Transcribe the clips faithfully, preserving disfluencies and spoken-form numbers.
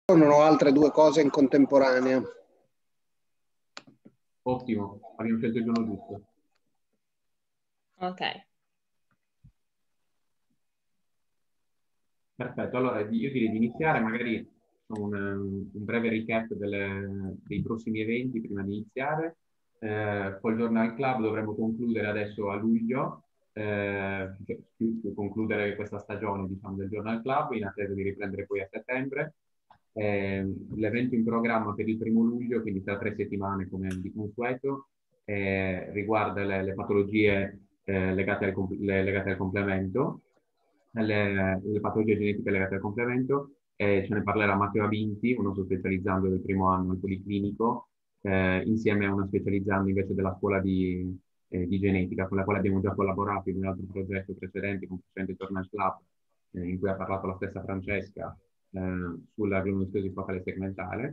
Non ho altre due cose in contemporanea. Ottimo, abbiamo scelto il giorno giusto. Ok. Perfetto, allora io direi di iniziare magari con un, un breve recap delle, dei prossimi eventi prima di iniziare. Eh, col Journal Club dovremmo concludere adesso a luglio, eh, cioè, concludere questa stagione, diciamo, del Journal Club in attesa di riprendere poi a settembre. Eh, l'evento in programma per il primo luglio, quindi tra tre settimane come di consueto, eh, riguarda le, le patologie eh, legate, al, le, legate al complemento, le, le patologie genetiche legate al complemento. Eh, ce ne parlerà Matteo Abinti, uno specializzando del primo anno al Policlinico, eh, insieme a una specializzando invece della scuola di, eh, di genetica, con la quale abbiamo già collaborato in un altro progetto precedente, con Precedente Journal Club, eh, in cui ha parlato la stessa Francesca eh, sulla glomerulosi focale segmentale.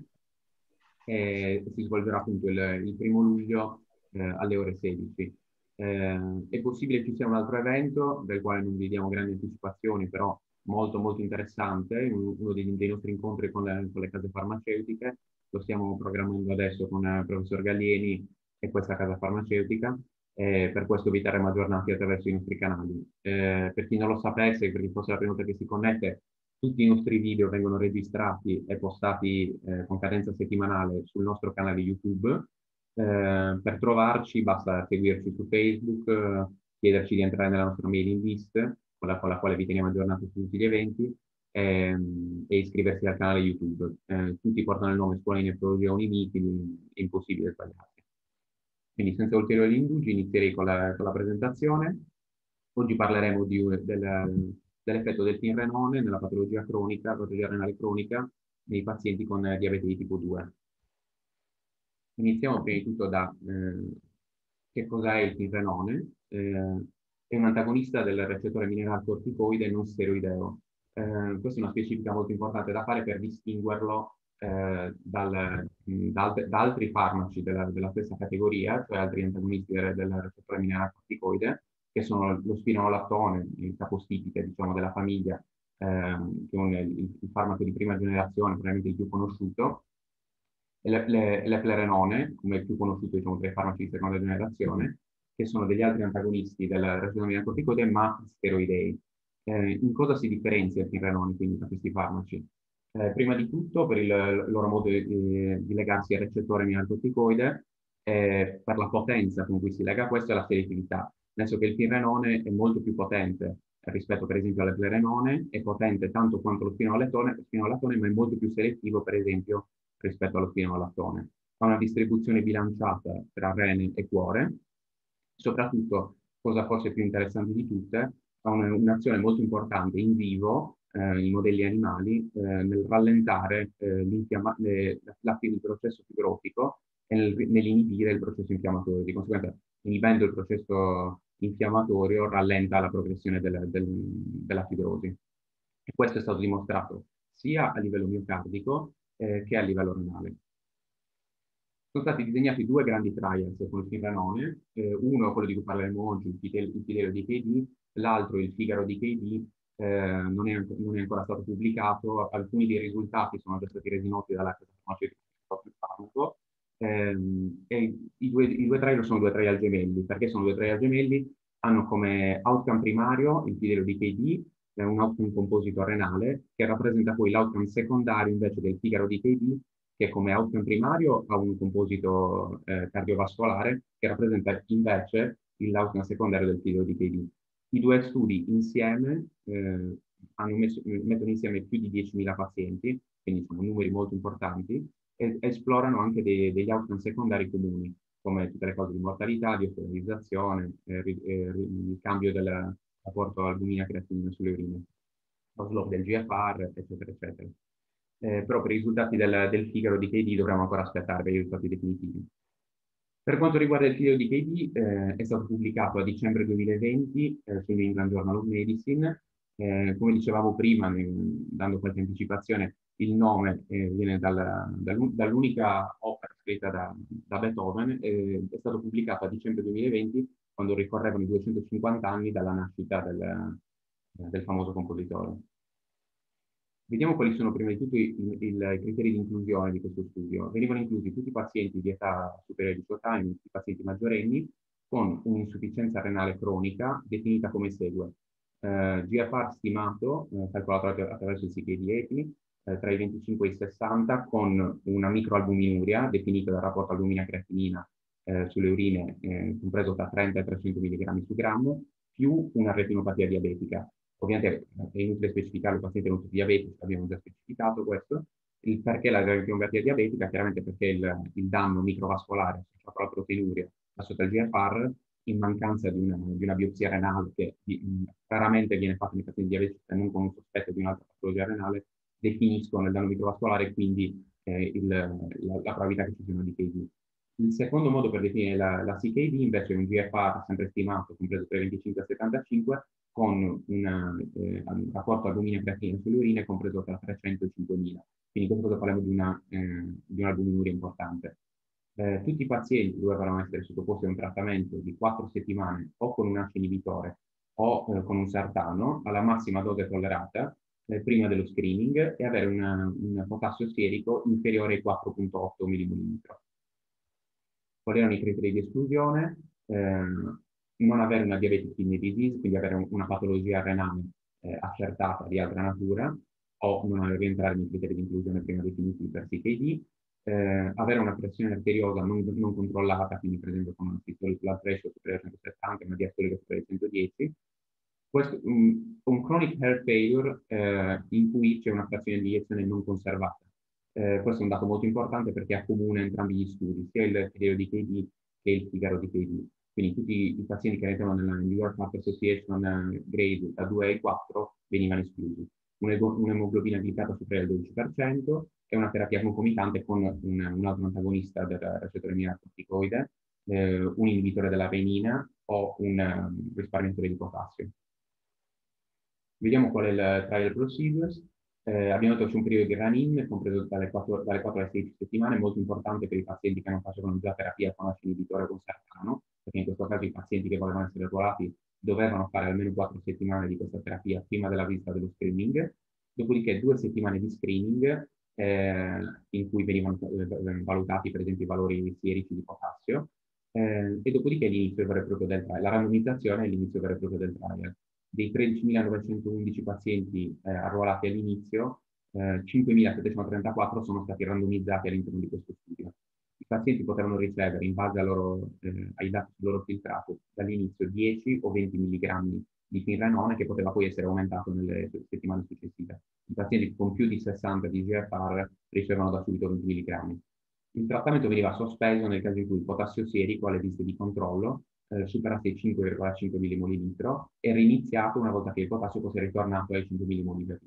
E si svolgerà appunto il, il primo luglio eh, alle ore sedici. Eh, è possibile ci sia un altro evento del quale non vi diamo grandi anticipazioni, però molto molto interessante, uno dei, dei nostri incontri con le, con le case farmaceutiche. Lo stiamo programmando adesso con il professor Gallieni e questa casa farmaceutica. Eh, per questo vi terremo aggiornati attraverso i nostri canali. Eh, per chi non lo sapesse, per chi fosse la prima volta che si connette, tutti i nostri video vengono registrati e postati eh, con cadenza settimanale sul nostro canale YouTube. Eh, per trovarci basta seguirci su Facebook, eh, chiederci di entrare nella nostra mailing list, con la, con la quale vi teniamo aggiornati su tutti gli eventi, ehm, e iscriversi al canale YouTube. Eh, tutti portano il nome Scuola di Nefrologia Unimiti, quindi è impossibile sbagliarsi. Quindi senza ulteriori indugi inizierei con la, con la presentazione. Oggi parleremo di, del, dell'effetto del pinrenone nella patologia cronica, patologia renale cronica, nei pazienti con diabete di tipo due. Iniziamo prima di tutto da eh, che cos'è il pinrenone. Eh, è un antagonista del recettore mineralcorticoide non steroideo. Eh, questa è una specifica molto importante da fare per distinguerlo eh, dal, da, da altri farmaci della, della stessa categoria, cioè altri antagonisti del, del recettore mineralcorticoide, che sono lo spironolattone, il capostipite, diciamo, della famiglia, ehm, che è un, il, il farmaco di prima generazione, probabilmente il più conosciuto, e le, le, l'eplerenone, come è più conosciuto, diciamo, tra i farmaci di seconda generazione, che sono degli altri antagonisti del recettore mineralcorticoide, ma steroidei. Eh, in cosa si differenzia il pinrenone, quindi, da questi farmaci? Eh, prima di tutto, per il loro modo di, di legarsi al recettore mineralcorticoide, eh, per la potenza con cui si lega a questo e la selettività. Nel senso che il pinrenone è molto più potente rispetto per esempio all'eplerenone, è potente tanto quanto lo spironolattone, ma è molto più selettivo per esempio rispetto allo spironolattone. Ha una distribuzione bilanciata tra rene e cuore, soprattutto, cosa forse più interessante di tutte, ha un'azione molto importante in vivo, eh, in modelli animali, eh, nel rallentare eh, le, la, il processo fibrotico e nel, nell'inibire il processo infiammatorio. Di conseguenza, inibendo il processo infiammatorio, rallenta la progressione del, del, della fibrosi. E questo è stato dimostrato sia a livello miocardico eh, che a livello renale. Sono stati disegnati due grandi trials con il pinrenone, eh, uno quello di cui parleremo oggi, il Fidelio di K D, l'altro il Figaro di K D, eh, non, è, non è ancora stato pubblicato, alcuni dei risultati sono già stati resi noti dalla casa farmaceutica del farmaco, ehm, e i due, i due trial sono due trial gemelli. Perché sono due trial gemelli? Hanno come outcome primario il Fidelio di K D, è un outcome composito renale, che rappresenta poi l'outcome secondario invece del Figaro di K D, che come outcome primario ha un composito eh, cardiovascolare che rappresenta invece l'outcome secondario del Fidelio di K D. I due studi insieme eh, hanno messo, mettono insieme più di diecimila pazienti, quindi sono numeri molto importanti, e esplorano anche dei, degli outcome secondari comuni, come tutte le cose di mortalità, di ospedalizzazione, eh, eh, il cambio del rapporto albumina-creatinina sulle urine, lo slope del G F R, eccetera, eccetera. Eh, però per i risultati del, del Figaro di K D dovremo ancora aspettare per i risultati definitivi. Per quanto riguarda il Figaro di K D, eh, è stato pubblicato a dicembre duemilaventi eh, sul New England Journal of Medicine. Eh, come dicevamo prima, ne, dando qualche anticipazione, il nome eh, viene dal, dal, dall'unica opera scritta da, da Beethoven, eh, è stato pubblicato a dicembre duemilaventi, quando ricorrevano i duecentocinquanta anni dalla nascita del, del famoso compositore. Vediamo quali sono prima di tutto i, i, i criteri di inclusione di questo studio. Venivano inclusi tutti i pazienti di età superiore di diciotto anni, tutti i pazienti maggiorenni, con un'insufficienza renale cronica definita come segue. Eh, G F R stimato, eh, calcolato attraverso il C K D EPI, eh, tra i venticinque e i sessanta, con una microalbuminuria definita dal rapporto albumina-creatinina eh, sulle urine, eh, compreso tra trenta e trecento milligrammi su grammo, più una retinopatia diabetica. Ovviamente è inutile specificare il paziente non tutti diabetici, abbiamo già specificato questo. Il perché la retinopatia diabetica? Chiaramente perché il, il danno microvascolare associato alla proteinuria, associato al G F R, in mancanza di una, di una biopsia renale che di, raramente viene fatta nei pazienti diabetici e non con un sospetto di un'altra patologia renale, definiscono il danno microvascolare e quindi eh, il, la, la probabilità che ci sia una D K D. Il secondo modo per definire la, la C K D invece è un G F R sempre stimato, compreso tra i venticinque e i settantacinque, con un eh, rapporto albumina-creatinina sulle urine compreso tra trecento e cinquemila. Quindi questo cosa parliamo di una, eh, di un'albuminuria importante. Eh, tutti i pazienti dovevano essere sottoposti a un trattamento di quattro settimane o con un A C E inibitore o eh, con un sartano alla massima dose tollerata eh, prima dello screening e avere una, un potassio sierico inferiore ai quattro virgola otto millimolitri. Quali erano i criteri di esclusione? Eh, non avere una diabetes kidney disease, quindi avere un, una patologia renale eh, accertata di altra natura, o non rientrare nei criteri di inclusione prima definiti per C K D, eh, avere una pressione arteriosa non, non controllata, quindi per esempio con una systolic blood pressure superiore a centosettanta, una diastolica superiore a centodieci, questo, um, un chronic heart failure eh, in cui c'è una frazione di iniezione non conservata. Eh, questo è un dato molto importante perché accomuna entrambi gli studi, sia il Figaro di K D che il Figaro di K D. Quindi tutti i pazienti che rientrano nella New York Heart Association uh, grade da due ai quattro venivano esclusi. Un'emoglobina glicata superiore al dodici per cento e una terapia concomitante con un, un altro antagonista del recettore mineralocorticoide, eh, un inibitore della renina o un um, risparmiatore di potassio. Vediamo qual è il trial procedures. Eh, abbiamo detto che c'è un periodo di run-in compreso dalle quattro, dalle quattro alle sedici settimane, molto importante per i pazienti che non facevano già terapia con A C E inibitore con sartano, perché in questo caso i pazienti che volevano essere ruolati dovevano fare almeno quattro settimane di questa terapia prima della visita dello screening, dopodiché due settimane di screening eh, in cui venivano eh, valutati per esempio i valori sierici di potassio, eh, e dopodiché l'inizio vero e proprio del trial, la randomizzazione e l'inizio vero e proprio del trial. Dei tredicimilanovecentoundici pazienti eh, arruolati all'inizio, eh, cinquemilasettecentotrentaquattro sono stati randomizzati all'interno di questo studio. I pazienti potevano ricevere, in base loro, eh, ai dati sul loro filtrato, dall'inizio dieci o venti milligrammi di finrenone, che poteva poi essere aumentato nelle settimane successive. I pazienti con più di sessanta di G F R ricevevano da subito venti milligrammi. Il trattamento veniva sospeso nel caso in cui il potassio sierico alle visite di controllo eh, superasse i cinque virgola cinque millimolitri e riniziato una volta che il potassio fosse ritornato ai cinque millimolitri.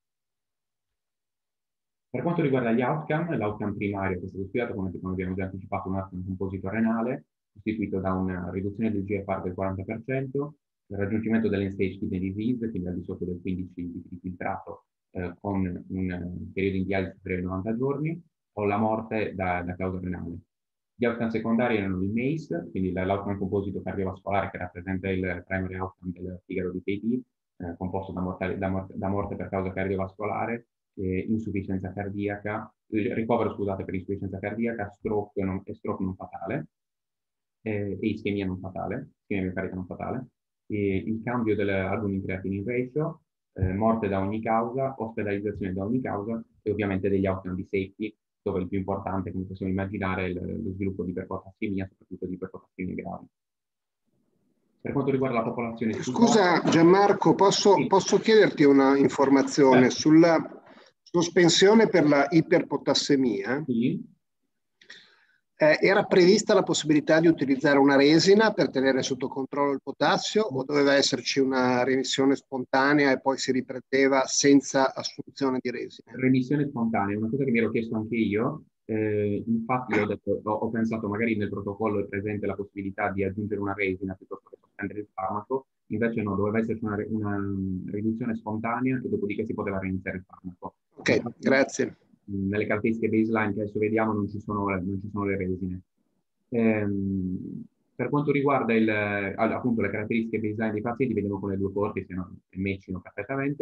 Per quanto riguarda gli outcome, l'outcome primario che è stato studiato, come abbiamo già anticipato, un outcome composito renale, costituito da una riduzione del G F R del quaranta per cento, il raggiungimento dell'end-stage kidney disease, quindi al di sotto del quindici di filtrato, eh, con un uh, periodo in dialisi superiore ai novanta giorni, o la morte da, da causa renale. Gli outcome secondari erano il MACE, quindi l'outcome composito cardiovascolare che rappresenta il primary outcome del Figaro di K D, eh, composto da, mortale, da, morte, da morte per causa cardiovascolare, eh, insufficienza cardiaca, eh, ricovero scusate per insufficienza cardiaca, stroke non, e stroke non fatale, eh, e ischemia non fatale, ischemia miocardita non fatale, e il cambio dell'albumin-creatinine ratio, eh, morte da ogni causa, ospedalizzazione da ogni causa e ovviamente degli outcome di safety, dove il più importante, come possiamo immaginare, è lo sviluppo di iperpotassemia, soprattutto di iperpotassemie gravi. Per quanto riguarda la popolazione... Scusa Gianmarco, posso, sì. posso chiederti una informazione Certo. sulla sospensione per la iperpotassemia? Sì. Eh, era prevista la possibilità di utilizzare una resina per tenere sotto controllo il potassio o doveva esserci una remissione spontanea e poi si riprendeva senza assunzione di resina? Remissione spontanea, una cosa che mi ero chiesto anche io, eh, infatti ho, detto, ho, ho pensato magari nel protocollo è presente la possibilità di aggiungere una resina piuttosto che sospendere il farmaco, invece no, doveva esserci una, una riduzione spontanea e dopodiché si poteva reiniziare il farmaco. Ok, infatti, grazie. Nelle caratteristiche baseline che adesso vediamo non ci sono, non ci sono le resine. Ehm, per quanto riguarda il, appunto, le caratteristiche baseline dei pazienti, vediamo con le due corti se non matchino perfettamente.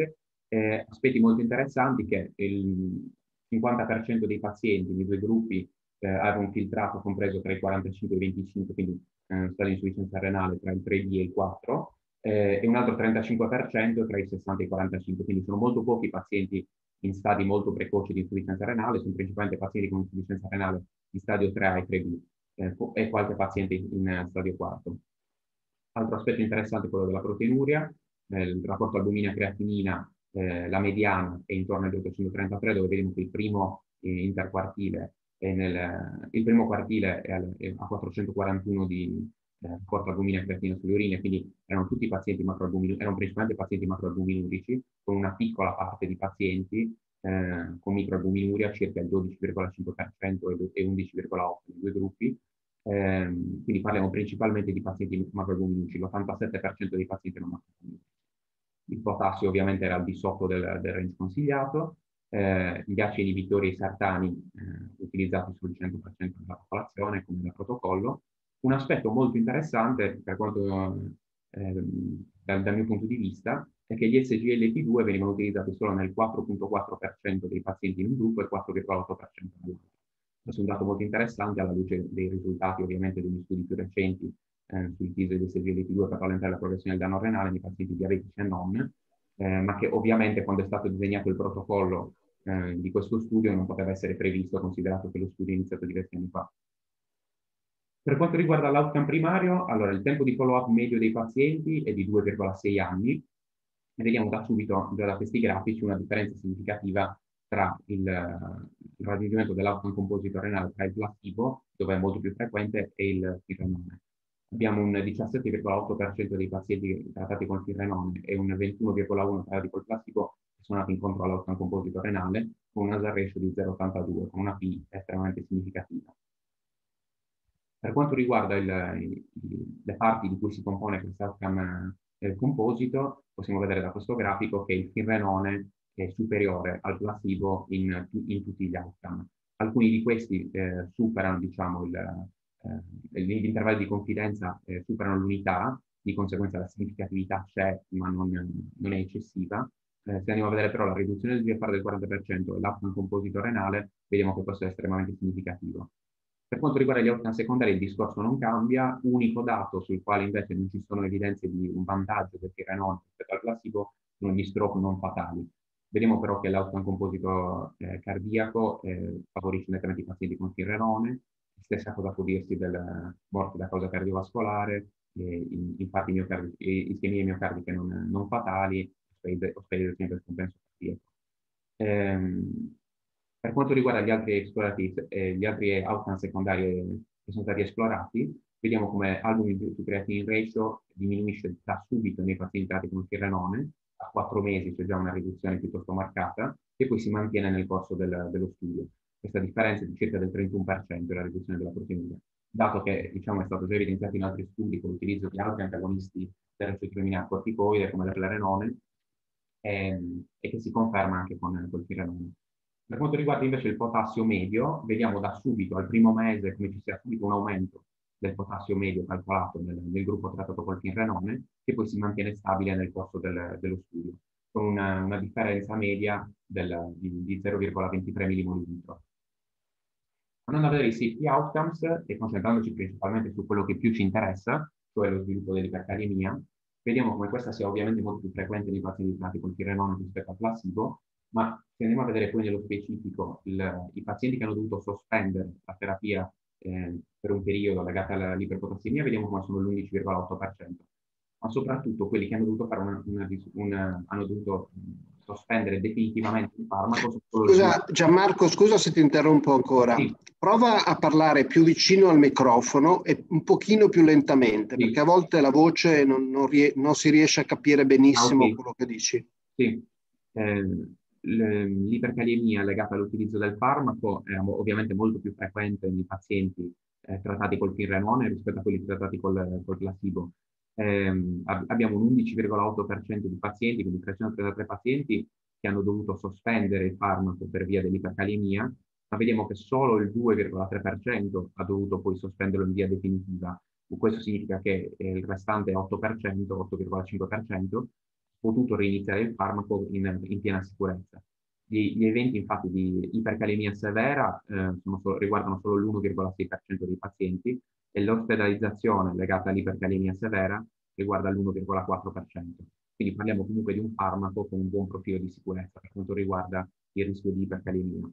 Eh, aspetti molto interessanti che il cinquanta per cento dei pazienti nei due gruppi eh, aveva un filtrato compreso tra i quarantacinque e i venticinque, quindi eh, stato di insufficienza renale tra il tre D e il quattro, eh, e un altro trentacinque per cento tra i sessanta e i quarantacinque, quindi sono molto pochi pazienti in stadi molto precoci di insufficienza renale, sono principalmente pazienti con insufficienza renale di stadio tre A e tre B, eh, e qualche paziente in, in stadio quattro. Altro aspetto interessante è quello della proteinuria, eh, il rapporto albuminia-creatinina, eh, la mediana è intorno agli ottocentotrentatré, dove vediamo che il primo eh, interquartile è nel, il primo quartile è, al, è a quattrocentoquarantuno di eh, rapporto albuminia-creatinina sulle urine, quindi erano tutti pazienti macroalbuminurici, erano principalmente pazienti macroalbuminurici, con una piccola parte di pazienti eh, con microalbuminuria, circa il dodici virgola cinque per cento e undici virgola otto per cento nei due gruppi. Eh, quindi parliamo principalmente di pazienti macroalbuminurici, l'ottantasette per cento dei pazienti non macroalbuminurici. Il potassio ovviamente era al di sotto del, del range consigliato, eh, gli acidi inibitori sartani eh, utilizzati sul cento per cento della popolazione come da protocollo. Un aspetto molto interessante, per quanto eh, dal, dal mio punto di vista, è che gli S G L T due venivano utilizzati solo nel quattro virgola quattro per cento dei pazienti in un gruppo e quattro virgola otto per cento nell'altro. Questo è un dato molto interessante alla luce dei risultati ovviamente degli studi più recenti eh, sull'utilizzo di S G L T due per rallentare la progressione del danno renale nei pazienti diabetici e non, eh, ma che ovviamente quando è stato disegnato il protocollo eh, di questo studio non poteva essere previsto, considerato che lo studio è iniziato diversi anni fa. Per quanto riguarda l'outcome primario, allora il tempo di follow-up medio dei pazienti è di due virgola sei anni, e vediamo da subito, già da questi grafici, una differenza significativa tra il, il raggiungimento dell'outcome composito renale tra il placebo, dove è molto più frequente, e il firenone. Abbiamo un diciassette virgola otto per cento dei pazienti trattati con firenone e un ventuno virgola uno per cento trattati col placebo che sono andati incontro all'outcome composito renale, con un hazard ratio di zero virgola ottantadue, con una P estremamente significativa. Per quanto riguarda il, il, le parti di cui si compone questo outcome eh, composito, possiamo vedere da questo grafico che il firenone è superiore al placebo in, in tutti gli outcome. Alcuni di questi eh, superano, diciamo, il, eh, gli intervalli di confidenza eh, superano l'unità, di conseguenza la significatività c'è, ma non, non è eccessiva. Eh, se andiamo a vedere però la riduzione del G F R del quaranta per cento e l'outcome composito renale, vediamo che questo è estremamente significativo. Per quanto riguarda gli outcome secondari il discorso non cambia, unico dato sul quale invece non ci sono evidenze di un vantaggio del firenone rispetto al placebo sono gli stroke non fatali. Vediamo però che l'outcome composito eh, cardiaco eh, favorisce nettamente i pazienti con firenone, stessa cosa può dirsi delle morti da causa cardiovascolare, eh, infarti miocardici, ischemie miocardiche non, non fatali, ospedalizzazione per scompenso cardiaco. Ehm, Per quanto riguarda gli altri esplorati, eh, gli altri outcome secondari che sono stati esplorati, vediamo come albumin to creatinine ratio diminuisce da subito nei pazienti trattati con firenone, a quattro mesi c'è già una riduzione piuttosto marcata, e poi si mantiene nel corso del, dello studio. Questa differenza è di circa del trentuno per cento la riduzione della proteinuria, dato che diciamo, è stato già evidenziato in altri studi con l'utilizzo di altri antagonisti dell'acetoaminina corticoide, come l'eplerenone, e, e che si conferma anche con, con il firenone. Per quanto riguarda invece il potassio medio, vediamo da subito, al primo mese, come ci sia subito un aumento del potassio medio calcolato nel, nel gruppo trattato col firenone, che poi si mantiene stabile nel corso del, dello studio, con una, una differenza media del, di, di zero virgola ventitré millimoli litro. Andando a vedere i safety outcomes e concentrandoci principalmente su quello che più ci interessa, cioè lo sviluppo dell'ipercalemia, vediamo come questa sia ovviamente molto più frequente nei pazienti trattati col firenone rispetto al placebo, ma se andiamo a vedere poi nello specifico il, i pazienti che hanno dovuto sospendere la terapia eh, per un periodo legato all'iperpotassemia, vediamo come sono l'undici virgola otto per cento, ma soprattutto quelli che hanno dovuto fare una, una, una hanno dovuto sospendere definitivamente il farmaco. Scusa Gianmarco, scusa se ti interrompo ancora. Sì. Prova a parlare più vicino al microfono e un pochino più lentamente, sì, perché a volte la voce non, non, rie- non si riesce a capire benissimo ah, okay. quello che dici. Sì. Eh, l'ipercalemia legata all'utilizzo del farmaco è ovviamente molto più frequente nei pazienti eh, trattati col firenone rispetto a quelli trattati col, col placebo. Eh, abbiamo un undici virgola otto per cento di pazienti, quindi trecentotrentatré pazienti, che hanno dovuto sospendere il farmaco per via dell'ipercalemia, ma vediamo che solo il due virgola tre per cento ha dovuto poi sospenderlo in via definitiva. Questo significa che il restante otto per cento, otto virgola cinque per cento, potuto reiniziare il farmaco in, in piena sicurezza. Gli, gli eventi infatti di ipercalemia severa eh, sono solo, riguardano solo l'uno virgola sei per cento dei pazienti e l'ospedalizzazione legata all'ipercalemia severa riguarda l'uno virgola quattro per cento. Quindi parliamo comunque di un farmaco con un buon profilo di sicurezza per quanto riguarda il rischio di ipercalemia.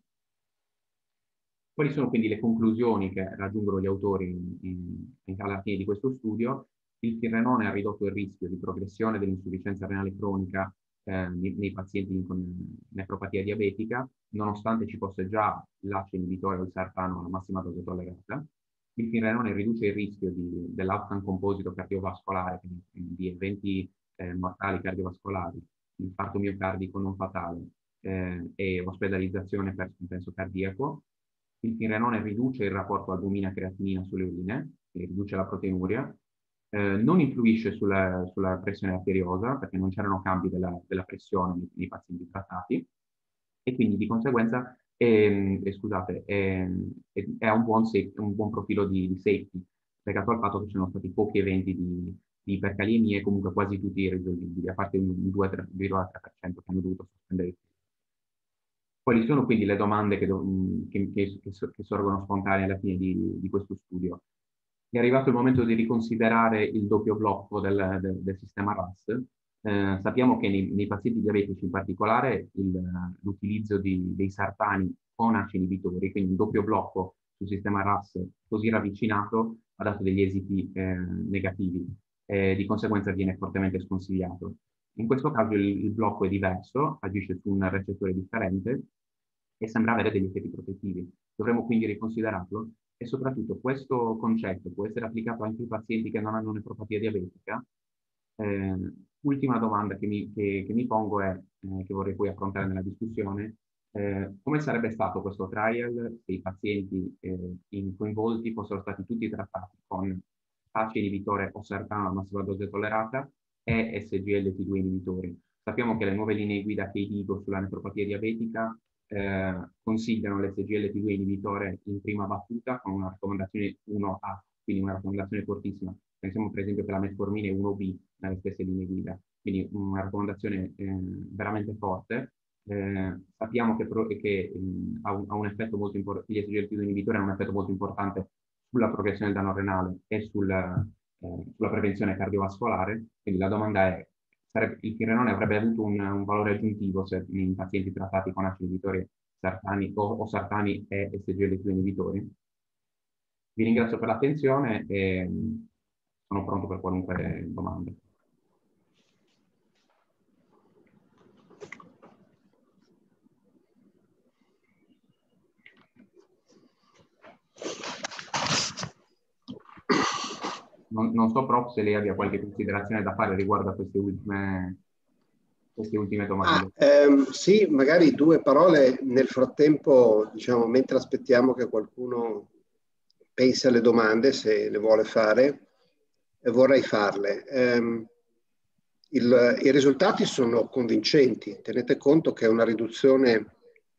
Quali sono quindi le conclusioni che raggiungono gli autori in, in, alla fine di questo studio? Il pirrenone ha ridotto il rischio di progressione dell'insufficienza renale cronica eh, nei, nei pazienti con nefropatia diabetica, nonostante ci fosse già l'A C E inibitore o il sartano alla massima dose tollerata. Il pirrenone riduce il rischio dell'outcome composito cardiovascolare, quindi di eventi eh, mortali cardiovascolari, infarto miocardico non fatale eh, e ospedalizzazione per scompenso cardiaco. Il pirrenone riduce il rapporto albumina-creatinina sulle urine, quindi riduce la proteinuria, eh, non influisce sulla, sulla pressione arteriosa perché non c'erano cambi della, della pressione nei, nei pazienti trattati e quindi di conseguenza è, è, scusate, è, è, è un, buon safety, un buon profilo di, di safety legato al fatto che ci sono stati pochi eventi di, di ipercalemia e comunque quasi tutti irrisolvibili, a parte un due virgola tre per cento che hanno dovuto sospendere il treatment. Quali sono quindi le domande che, che, che, che sorgono spontanee alla fine di, di questo studio? È arrivato il momento di riconsiderare il doppio blocco del, del, del sistema R A S. Eh, sappiamo che nei, nei pazienti diabetici in particolare l'utilizzo di, dei sartani con A C E inibitori, quindi un doppio blocco sul sistema R A S così ravvicinato, ha dato degli esiti eh, negativi e di conseguenza viene fortemente sconsigliato. In questo caso il, il blocco è diverso, agisce su un recettore differente e sembra avere degli effetti protettivi. Dovremmo quindi riconsiderarlo e soprattutto questo concetto può essere applicato anche ai pazienti che non hanno nefropatia diabetica. Eh, ultima domanda che mi, che, che mi pongo è, eh, che vorrei poi affrontare nella discussione, eh, come sarebbe stato questo trial se i pazienti eh, in coinvolti fossero stati tutti trattati con A C E inibitore o sartano a massima dose tollerata e S G L T due inibitori. Sappiamo che le nuove linee guida che dico sulla nefropatia diabetica eh, consigliano l'S G L T due inibitore in prima battuta con una raccomandazione uno A, quindi una raccomandazione fortissima. Pensiamo per esempio che la metformina è uno B nelle stesse linee guida, quindi una raccomandazione eh, veramente forte. Eh, sappiamo che, pro, che mh, ha, un, ha un effetto molto importante, gli S G L T due inibitori hanno un effetto molto importante sulla progressione del danno renale e sul, eh, sulla prevenzione cardiovascolare, quindi la domanda è: sarebbe, il pirrenone avrebbe avuto un, un valore aggiuntivo se in pazienti trattati con A C E inibitori sartani o, o sartani e S G L T due inibitori? Vi ringrazio per l'attenzione e sono pronto per qualunque domanda. Non, non so proprio se lei abbia qualche considerazione da fare riguardo a queste ultime, queste ultime domande. Ah, ehm, sì, magari due parole nel frattempo, diciamo, mentre aspettiamo che qualcuno pensi alle domande, se le vuole fare, eh, vorrei farle. Ehm, il, I risultati sono convincenti. Tenete conto che una riduzione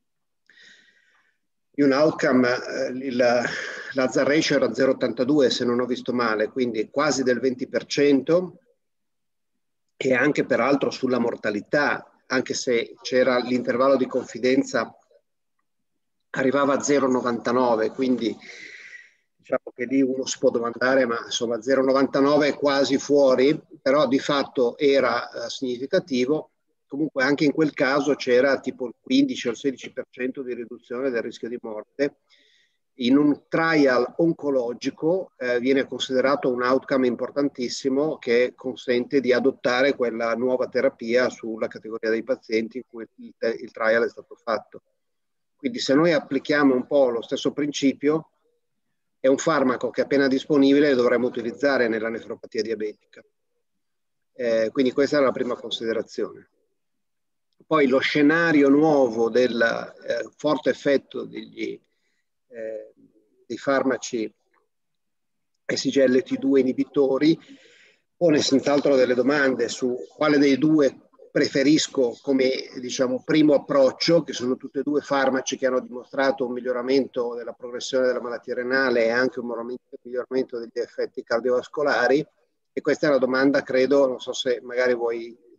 di un outcome, eh, il, l'hazard ratio era zero virgola ottantadue se non ho visto male, quindi quasi del venti per cento, e anche peraltro sulla mortalità, anche se c'era l'intervallo di confidenza, arrivava a zero virgola novantanove, quindi diciamo che lì uno si può domandare, ma insomma zero virgola novantanove è quasi fuori, però di fatto era eh, significativo. Comunque anche in quel caso c'era tipo il quindici o il sedici per cento di riduzione del rischio di morte. In un trial oncologico eh, viene considerato un outcome importantissimo che consente di adottare quella nuova terapia sulla categoria dei pazienti in cui il, il trial è stato fatto. Quindi se noi applichiamo un po' lo stesso principio, è un farmaco che appena disponibile dovremmo utilizzare nella nefropatia diabetica. Eh, quindi questa è la prima considerazione. Poi lo scenario nuovo del eh, forte effetto degli, eh, dei farmaci S G L T due inibitori pone senz'altro delle domande su quale dei due preferisco come, diciamo, primo approccio, che sono tutti e due farmaci che hanno dimostrato un miglioramento della progressione della malattia renale e anche un miglioramento degli effetti cardiovascolari. E questa è una domanda, credo, non so se magari vuoi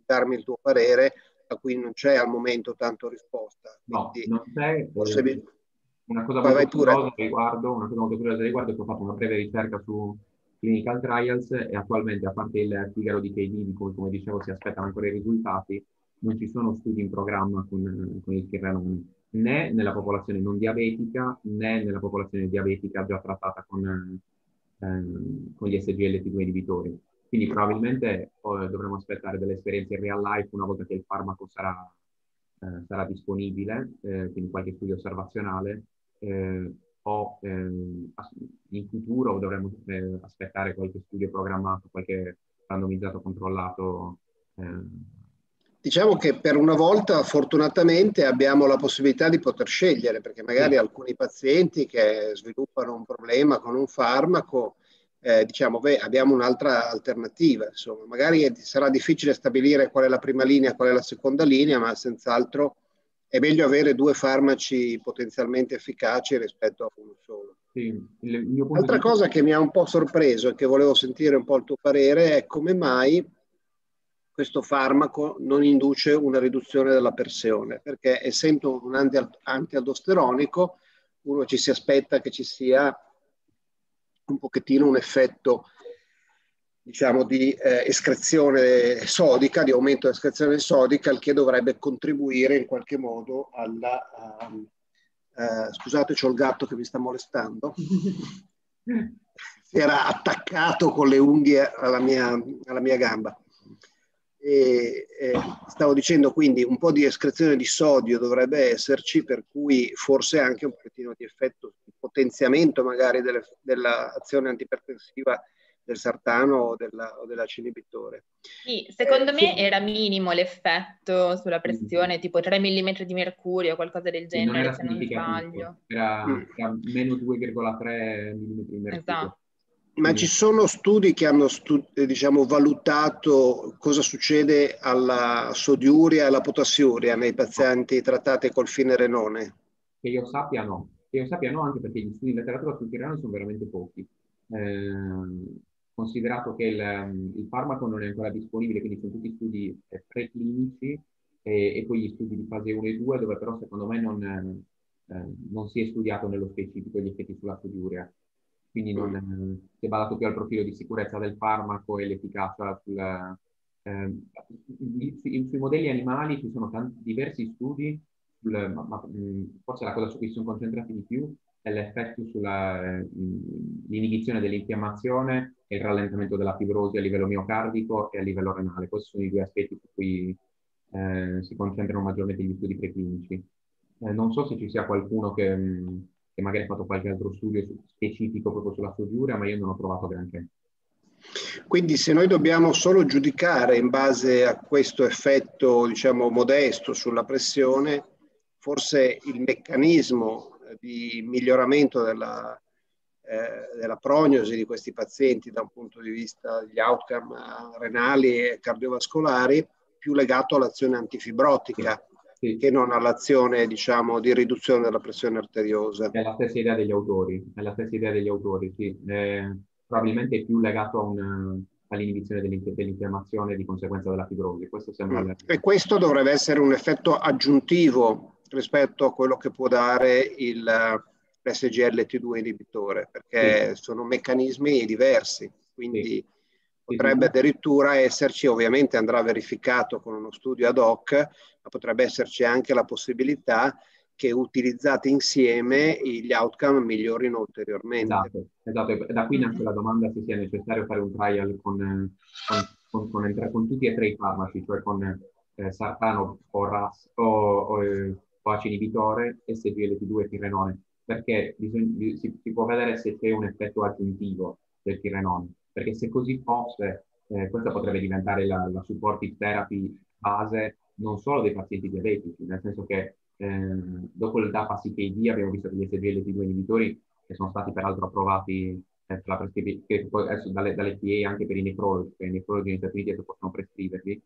darmi il tuo parere, a cui non c'è al momento tanto risposta. No, Quindi, non c'è. forse mi... Eh, una cosa Vai, molto vai pure. curiosa riguardo, una cosa molto curiosa riguardo è che ho fatto una breve ricerca su clinical trials e attualmente, a parte il Figaro di K D, di cui, come dicevo, si aspettano ancora i risultati, non ci sono studi in programma con, con il pirrenone, né nella popolazione non diabetica, né nella popolazione diabetica già trattata con, ehm, con gli S G L T due inibitori. Quindi probabilmente eh, dovremo aspettare delle esperienze in real life una volta che il farmaco sarà, eh, sarà disponibile, eh, quindi qualche studio osservazionale, eh, o ehm, in futuro dovremo eh, aspettare qualche studio programmato, qualche randomizzato controllato. Eh. Diciamo che per una volta fortunatamente abbiamo la possibilità di poter scegliere, perché magari Sì, alcuni pazienti che sviluppano un problema con un farmaco, eh, diciamo, beh, abbiamo un'altra alternativa. Insomma, magari è- sarà difficile stabilire qual è la prima linea, qual è la seconda linea, ma senz'altro è meglio avere due farmaci potenzialmente efficaci rispetto a uno solo. sì, il, il mio punto di Altra vista. cosa che mi ha un po' sorpreso e che volevo sentire un po' il tuo parere è come mai questo farmaco non induce una riduzione della pressione, perché essendo un anti- antialdosteronico, uno ci si aspetta che ci sia un pochettino un effetto, diciamo, di eh, escrezione sodica, di aumento dell'escrezione sodica, il che dovrebbe contribuire in qualche modo alla... Um, uh, scusate, c'ho il gatto che mi sta molestando. Si era attaccato con le unghie alla mia, alla mia gamba. E, eh, stavo dicendo quindi un po' di escrezione di sodio dovrebbe esserci, per cui forse anche un pochettino di effetto di potenziamento magari delle, dell'azione antipertensiva del sartano o, della, o dell'A C inibitore. Sì, secondo Eh, me sì, era minimo l'effetto sulla pressione, tipo tre millimetri di mercurio o qualcosa del Sì, non genere, era se non significativo, sbaglio. era, mm. era meno due virgola tre mm di mercurio. Esatto. Ma ci Quindi, sono studi che hanno stu- eh, diciamo, valutato cosa succede alla sodiuria e alla potassiuria nei no, pazienti trattati col finerenone? che io sappia no, che io sappia no, anche perché gli studi in letteratura sul tirano sono veramente pochi. Ehm, considerato che il, ehm, il farmaco non è ancora disponibile, quindi sono tutti studi eh, preclinici e, e poi gli studi di fase uno e due, dove però secondo me non, eh, non si è studiato nello specifico gli effetti sulla sodiuria. Quindi non, Mm. eh, si è basato più al profilo di sicurezza del farmaco e l'efficacia sul, ehm, sui, sui modelli animali ci sono tanti, diversi studi sul- ma, ma, mh, forse la cosa su cui si sono concentrati di più è l'effetto sull'inibizione dell'infiammazione e il rallentamento della fibrosi a livello miocardico e a livello renale. Questi sono i due aspetti su cui eh, si concentrano maggiormente gli studi preclinici. Eh, non so se ci sia qualcuno che, mh, che magari ha fatto qualche altro studio su- specifico proprio sulla sodiuria, ma io non ho trovato granché. Quindi se noi dobbiamo solo giudicare in base a questo effetto, diciamo, modesto sulla pressione, forse il meccanismo di miglioramento della, eh, della prognosi di questi pazienti da un punto di vista degli outcome renali e cardiovascolari più legato all'azione Sì, antifibrotica sì, che non all'azione, diciamo, di riduzione della pressione arteriosa. è la stessa idea degli autori, è la stessa idea degli autori, sì. Eh, probabilmente è più legato a un- all'inibizione dell'inf- dell'infiammazione e di conseguenza della fibrosi. Questo sembra... Mm. la- E questo dovrebbe essere un effetto aggiuntivo rispetto a quello che può dare il, l'S G L T due inibitore, Sì, perché sono meccanismi diversi, sì, quindi sì, sì, potrebbe sì. addirittura esserci, ovviamente andrà verificato con uno studio ad hoc, ma potrebbe esserci anche la possibilità che utilizzati insieme gli outcome migliorino ulteriormente. Esatto, esatto. E da qui nasce la domanda se sia necessario fare un trial con, eh, con, con, con, entra- con tutti e tre i farmaci, cioè con eh, sartano o, RAS, o, o, eh, o A C inibitore, S G L T due e tirenone, perché bisogna- bi- si, si può vedere se c'è un effetto aggiuntivo del tirenone, perché se così fosse, eh, questa potrebbe diventare la, la supportive therapy base non solo dei pazienti diabetici, nel senso che ehm, dopo il DAPA-C K D abbiamo visto che gli S G L T due inibitori che sono stati peraltro approvati eh, per la prescrivi- che poi adesso dalle, dalle F D A anche per i nefrologi, per i nefrologi negli Stati Uniti adesso possono prescriverli.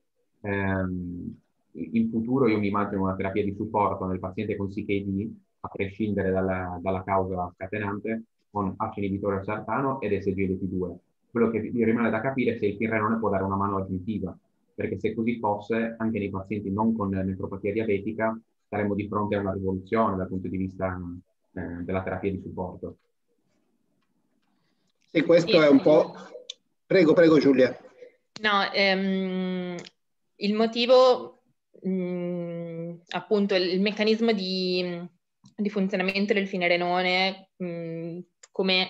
Ehm, in futuro io mi immagino una terapia di supporto nel paziente con C K D, a prescindere dalla, dalla causa scatenante, con A C E inibitore sartano ed S G L T due. Quello che rimane da capire è se il pirrenone può dare una mano aggiuntiva, perché se così fosse, anche nei pazienti non con nefropatia diabetica saremmo di fronte a una rivoluzione dal punto di vista eh, della terapia di supporto. E questo è un po'... Prego, prego Giulia. No, ehm, il motivo, mh, appunto, il, il meccanismo di, di funzionamento del finerenone mh, come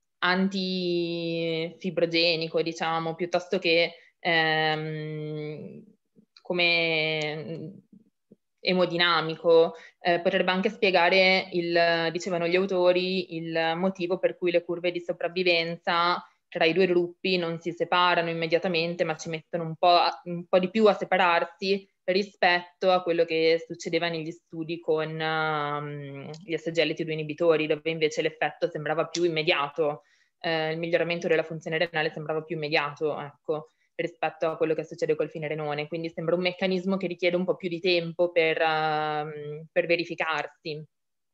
antifibrogenico, diciamo, piuttosto che ehm, come emodinamico, eh, potrebbe anche spiegare, il, dicevano gli autori, il motivo per cui le curve di sopravvivenza tra i due gruppi non si separano immediatamente, ma ci mettono un po', un po' di più a separarsi rispetto a quello che succedeva negli studi con um, gli S G L T due inibitori, dove invece l'effetto sembrava più immediato, eh, il miglioramento della funzione renale sembrava più immediato, ecco, rispetto a quello che succede col finerenone. Quindi sembra un meccanismo che richiede un po' più di tempo per, uh, per verificarsi.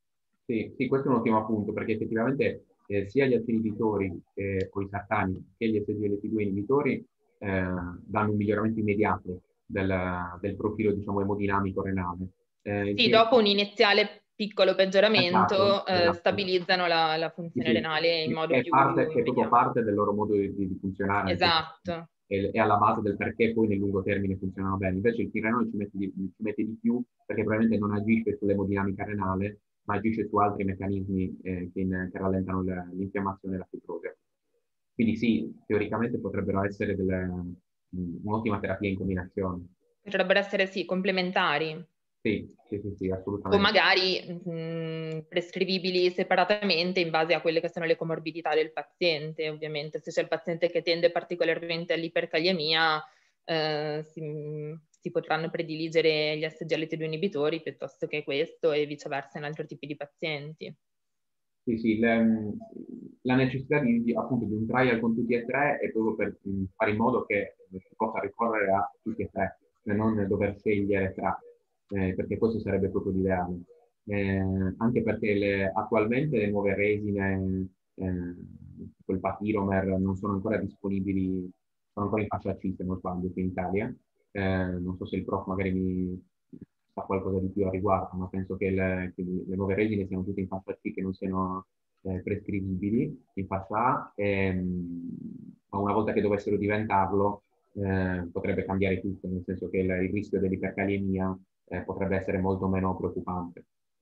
Sì, sì, questo è un ottimo appunto, perché effettivamente eh, sia gli altri inibitori eh, o i sartani che gli S G L T due inibitori eh, danno un miglioramento immediato del, del profilo, diciamo, emodinamico renale. Eh, sì, dopo un iniziale piccolo peggioramento esatto, eh, esatto. stabilizzano la, la funzione sì, renale in modo è più parte, immediato. È proprio parte del loro modo di, di funzionare. Esatto. È, è alla base del perché poi nel lungo termine funzionano bene. Invece il finerenone ci mette di, ci mette di più perché probabilmente non agisce sull'emodinamica renale, ma agisce su altri meccanismi eh, che, in, che rallentano l'infiammazione e la fibrosi. Quindi sì, teoricamente potrebbero essere delle, un'ottima terapia in combinazione. Potrebbero essere sì, complementari. Sì, sì, sì, sì, assolutamente. O magari mh, prescrivibili separatamente in base a quelle che sono le comorbidità del paziente, ovviamente. Se c'è il paziente che tende particolarmente all'ipercalemia, eh, si, si potranno prediligere gli S G L T due inibitori piuttosto che questo e viceversa in altri tipi di pazienti. Sì, sì, le, la necessità di, di, appunto, di un trial con tutti e tre è proprio per mh, fare in modo che si possa ricorrere a tutti e tre, e non dover scegliere tra, eh, perché questo sarebbe proprio l'ideale. Eh, anche perché le, attualmente le nuove resine, eh, quel patiromer, non sono ancora disponibili, sono ancora in fascia C, se non sbaglio, qui in Italia. Eh, non so se il prof magari mi sa qualcosa di più a riguardo, ma penso che le, che le nuove resine siano tutte in fascia C, che non siano eh, prescrivibili in fascia A, ehm, ma una volta che dovessero diventarlo eh, potrebbe cambiare tutto, nel senso che il, il rischio dell'ipercalemia eh, potrebbe essere molto meno preoccupante.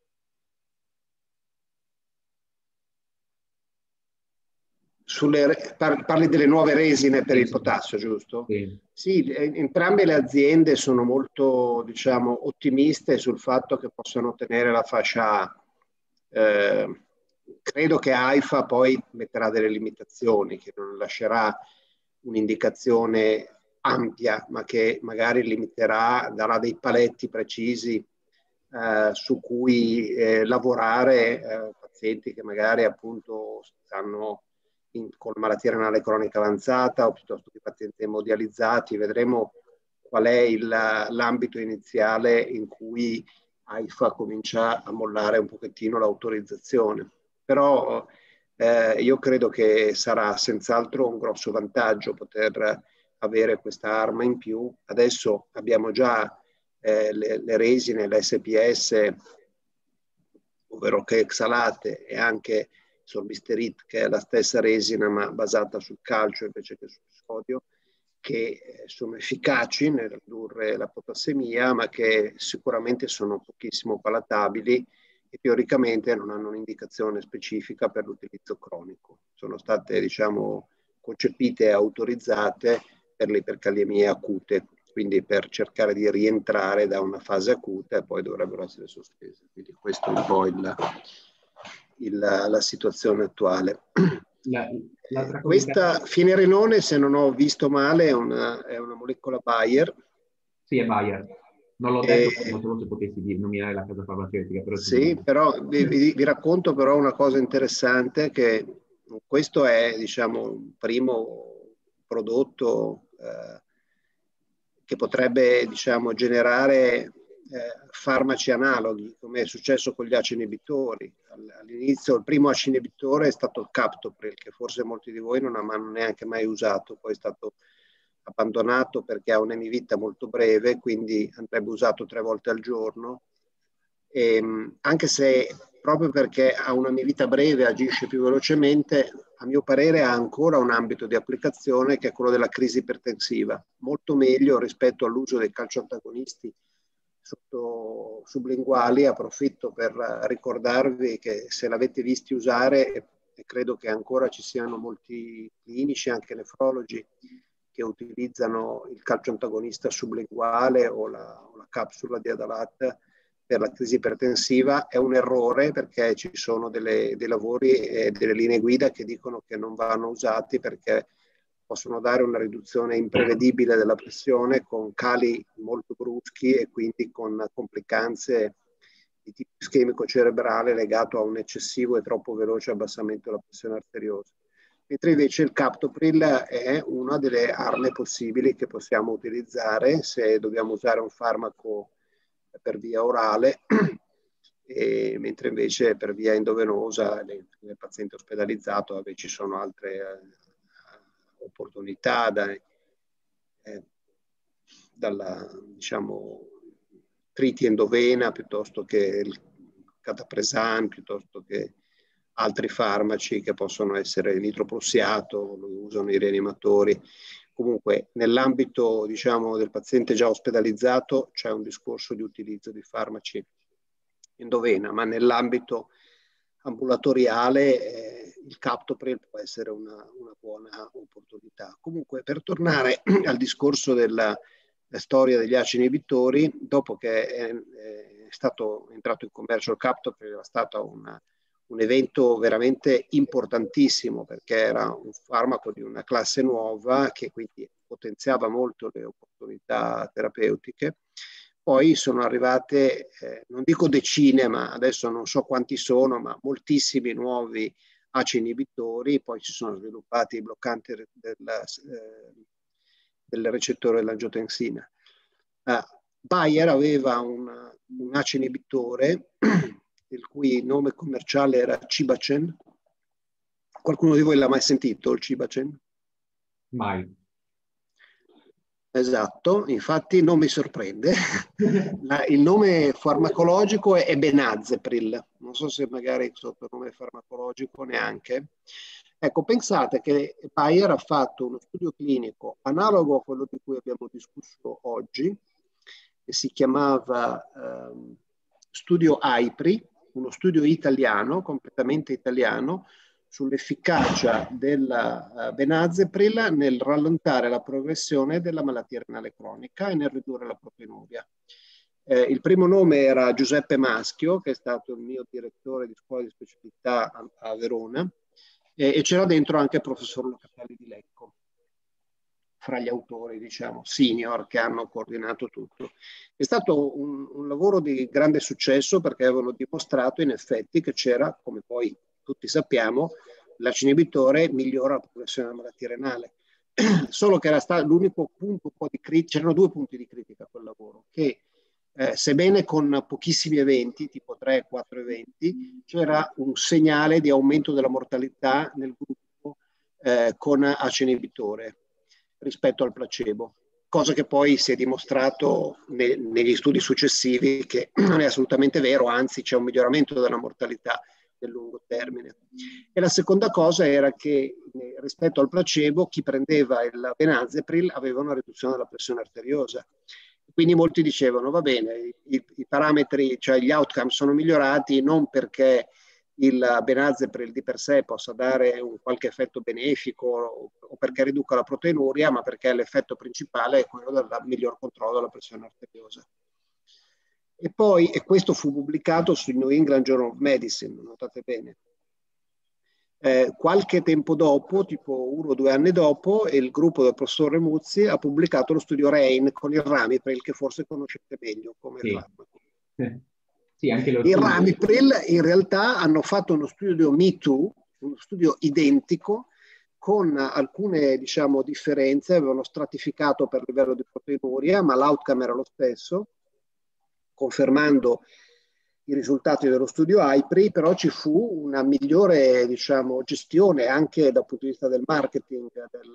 Sulle, parli delle nuove resine per sì, il potassio, giusto? Sì. Sì, entrambe le aziende sono molto, diciamo, ottimiste sul fatto che possano ottenere la fascia A. Eh, credo che AIFA poi metterà delle limitazioni, che non lascerà un'indicazione ampia, ma che magari limiterà, darà dei paletti precisi eh, su cui eh, lavorare, eh, pazienti che magari appunto stanno in, con malattia renale cronica avanzata o piuttosto che pazienti emodializzati. Vedremo qual è il, l'ambito iniziale in cui AIFA comincia a mollare un pochettino l'autorizzazione. Però eh, io credo che sarà senz'altro un grosso vantaggio poter avere questa arma in più. Adesso abbiamo già eh, le, le resine, l'S P S, ovvero che xalate, e anche sorbisterit, che è la stessa resina ma basata sul calcio invece che sul sodio, che sono efficaci nel ridurre la potassemia, ma che sicuramente sono pochissimo palatabili e teoricamente non hanno un'indicazione specifica per l'utilizzo cronico. Sono state, diciamo, concepite e autorizzate per le ipercalemie acute, quindi per cercare di rientrare da una fase acuta, e poi dovrebbero essere sospese. Quindi questa è un po' il, il, la situazione attuale. La, eh, questa finerenone, se non ho visto male, è una, è una molecola Bayer. Sì, è Bayer. Non l'ho detto perché non solo se potessi dire, nominare la casa farmaceutica. Però sì, però vi, vi, vi racconto però una cosa interessante, che questo è, diciamo, un primo prodotto eh, che potrebbe, diciamo, generare eh, farmaci analoghi, come è successo con gli A C E inibitori. All'inizio il primo A C E inibitore è stato il Captopril, che forse molti di voi non hanno neanche mai usato, poi è stato abbandonato perché ha un'emivita molto breve, quindi andrebbe usato tre volte al giorno. E, anche se proprio perché ha un'emivita breve agisce più velocemente, a mio parere ha ancora un ambito di applicazione che è quello della crisi ipertensiva, molto meglio rispetto all'uso dei calcioantagonisti sotto sublinguali. Approfitto per ricordarvi che se l'avete visti usare, e credo che ancora ci siano molti clinici, anche nefrologi, che utilizzano il calcioantagonista sublinguale o la, o la capsula di Adalat per la crisi ipertensiva, è un errore, perché ci sono delle, dei lavori e delle linee guida che dicono che non vanno usati perché possono dare una riduzione imprevedibile della pressione con cali molto bruschi e quindi con complicanze di tipo ischemico cerebrale legato a un eccessivo e troppo veloce abbassamento della pressione arteriosa. Mentre invece il captopril è una delle armi possibili che possiamo utilizzare se dobbiamo usare un farmaco per via orale, e mentre invece per via endovenosa nel, nel paziente ospedalizzato vabbè, ci sono altre eh, opportunità da, eh, dalla diciamo triti endovena piuttosto che il catapresan, piuttosto che altri farmaci che possono essere nitroprossiato, lo usano i rianimatori. Comunque nell'ambito diciamo del paziente già ospedalizzato c'è un discorso di utilizzo di farmaci endovena, ma nell'ambito ambulatoriale eh, il captopril può essere una, una buona opportunità. Comunque, per tornare al discorso della storia degli acidi inibitori, dopo che è, è stato entrato in commercio il captopril, era stato una, un evento veramente importantissimo, perché era un farmaco di una classe nuova che quindi potenziava molto le opportunità terapeutiche. Poi sono arrivate, eh, non dico decine, ma adesso non so quanti sono, ma moltissimi nuovi acidi inibitori. Poi si sono sviluppati i bloccanti del, eh, del recettore dell'angiotensina. Uh, Bayer aveva un, un acido inibitore il cui nome commerciale era Cibacen. Qualcuno di voi l'ha mai sentito il Cibacen? Mai. Esatto, infatti non mi sorprende. La, il nome farmacologico è Benazepril, non so se magari sotto il nome farmacologico neanche. Ecco, pensate che Bayer ha fatto uno studio clinico analogo a quello di cui abbiamo discusso oggi, che si chiamava ehm, studio AIPRI, uno studio italiano, completamente italiano, sull'efficacia del uh, Benazepril nel rallentare la progressione della malattia renale cronica e nel ridurre la proteinuria. Eh, il primo nome era Giuseppe Maschio, che è stato il mio direttore di scuola di specialità a, a Verona, e, e c'era dentro anche il professor Locatelli di Lecco, fra gli autori, diciamo, senior che hanno coordinato tutto. È stato un, un lavoro di grande successo, perché avevano dimostrato in effetti che c'era, come poi tutti sappiamo, l'acido inibitore migliora la progressione della malattia renale. Solo che era stato l'unico punto un po' di critica, c'erano due punti di critica a quel lavoro, che eh, sebbene con pochissimi eventi, tipo tre quattro eventi, c'era un segnale di aumento della mortalità nel gruppo eh, con acido inibitore rispetto al placebo, cosa che poi si è dimostrato ne, negli studi successivi che non è assolutamente vero, anzi c'è un miglioramento della mortalità nel lungo termine. E la seconda cosa era che eh, rispetto al placebo chi prendeva il Benazepril aveva una riduzione della pressione arteriosa. Quindi molti dicevano va bene, i, i parametri, cioè gli outcome sono migliorati non perché il Benazepril di per sé possa dare un qualche effetto benefico o, o perché riduca la proteinuria, ma perché l'effetto principale è quello del miglior controllo della pressione arteriosa. E poi, e questo fu pubblicato sul New England Journal of Medicine, notate bene. Eh, qualche tempo dopo, tipo uno o due anni dopo, il gruppo del professor Remuzzi ha pubblicato lo studio RAIN con il Ramipril, che forse conoscete meglio come sì. farmaco. Sì, anche lo il Ramipril in realtà hanno fatto uno studio Me Too, uno studio identico, con alcune diciamo, differenze, avevano stratificato per livello di proteinuria, ma l'outcome era lo stesso, confermando i risultati dello studio AIPRI, però ci fu una migliore diciamo, gestione anche dal punto di vista del marketing della,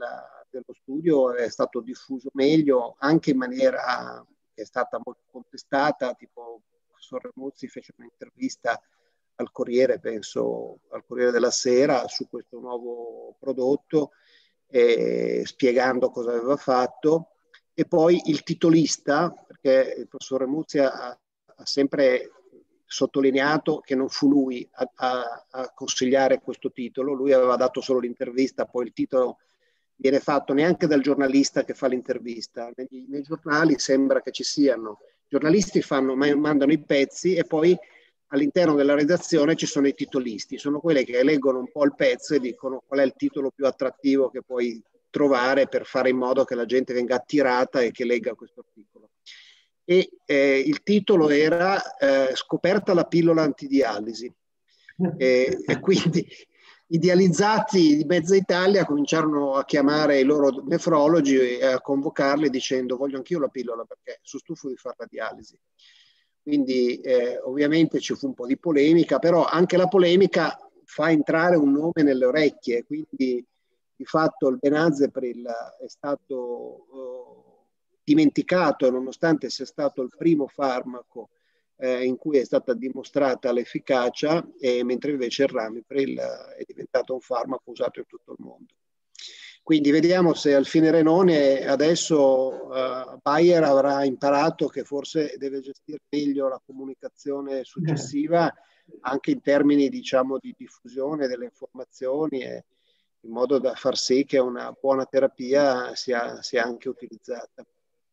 dello studio è stato diffuso meglio, anche in maniera che è stata molto contestata, tipo il professor Remuzzi fece un'intervista al Corriere, penso al Corriere della Sera, su questo nuovo prodotto, eh, spiegando cosa aveva fatto, e poi il titolista, perché il professor Remuzzi ha, ha sempre sottolineato che non fu lui a, a, a consigliare questo titolo, lui aveva dato solo l'intervista, poi il titolo viene fatto neanche dal giornalista che fa l'intervista, nei, nei giornali sembra che ci siano, i giornalisti fanno, mandano i pezzi e poi all'interno della redazione ci sono i titolisti, sono quelli che leggono un po' il pezzo e dicono qual è il titolo più attrattivo che puoi trovare per fare in modo che la gente venga attirata e che legga questo articolo. E eh, il titolo era eh, Scoperta la pillola antidialisi. E, e quindi i dializzati di mezza Italia cominciarono a chiamare i loro nefrologi e a convocarli dicendo voglio anch'io la pillola perché sono stufo di fare la dialisi. Quindi eh, ovviamente ci fu un po' di polemica, però anche la polemica fa entrare un nome nelle orecchie, quindi di fatto il Benazepril è stato uh, dimenticato, nonostante sia stato il primo farmaco eh, in cui è stata dimostrata l'efficacia, e mentre invece il Ramipril è diventato un farmaco usato in tutto il mondo. Quindi vediamo se Alfinerenone adesso uh, Bayer avrà imparato che forse deve gestire meglio la comunicazione successiva, anche in termini, diciamo, di diffusione delle informazioni, e in modo da far sì che una buona terapia sia, sia anche utilizzata.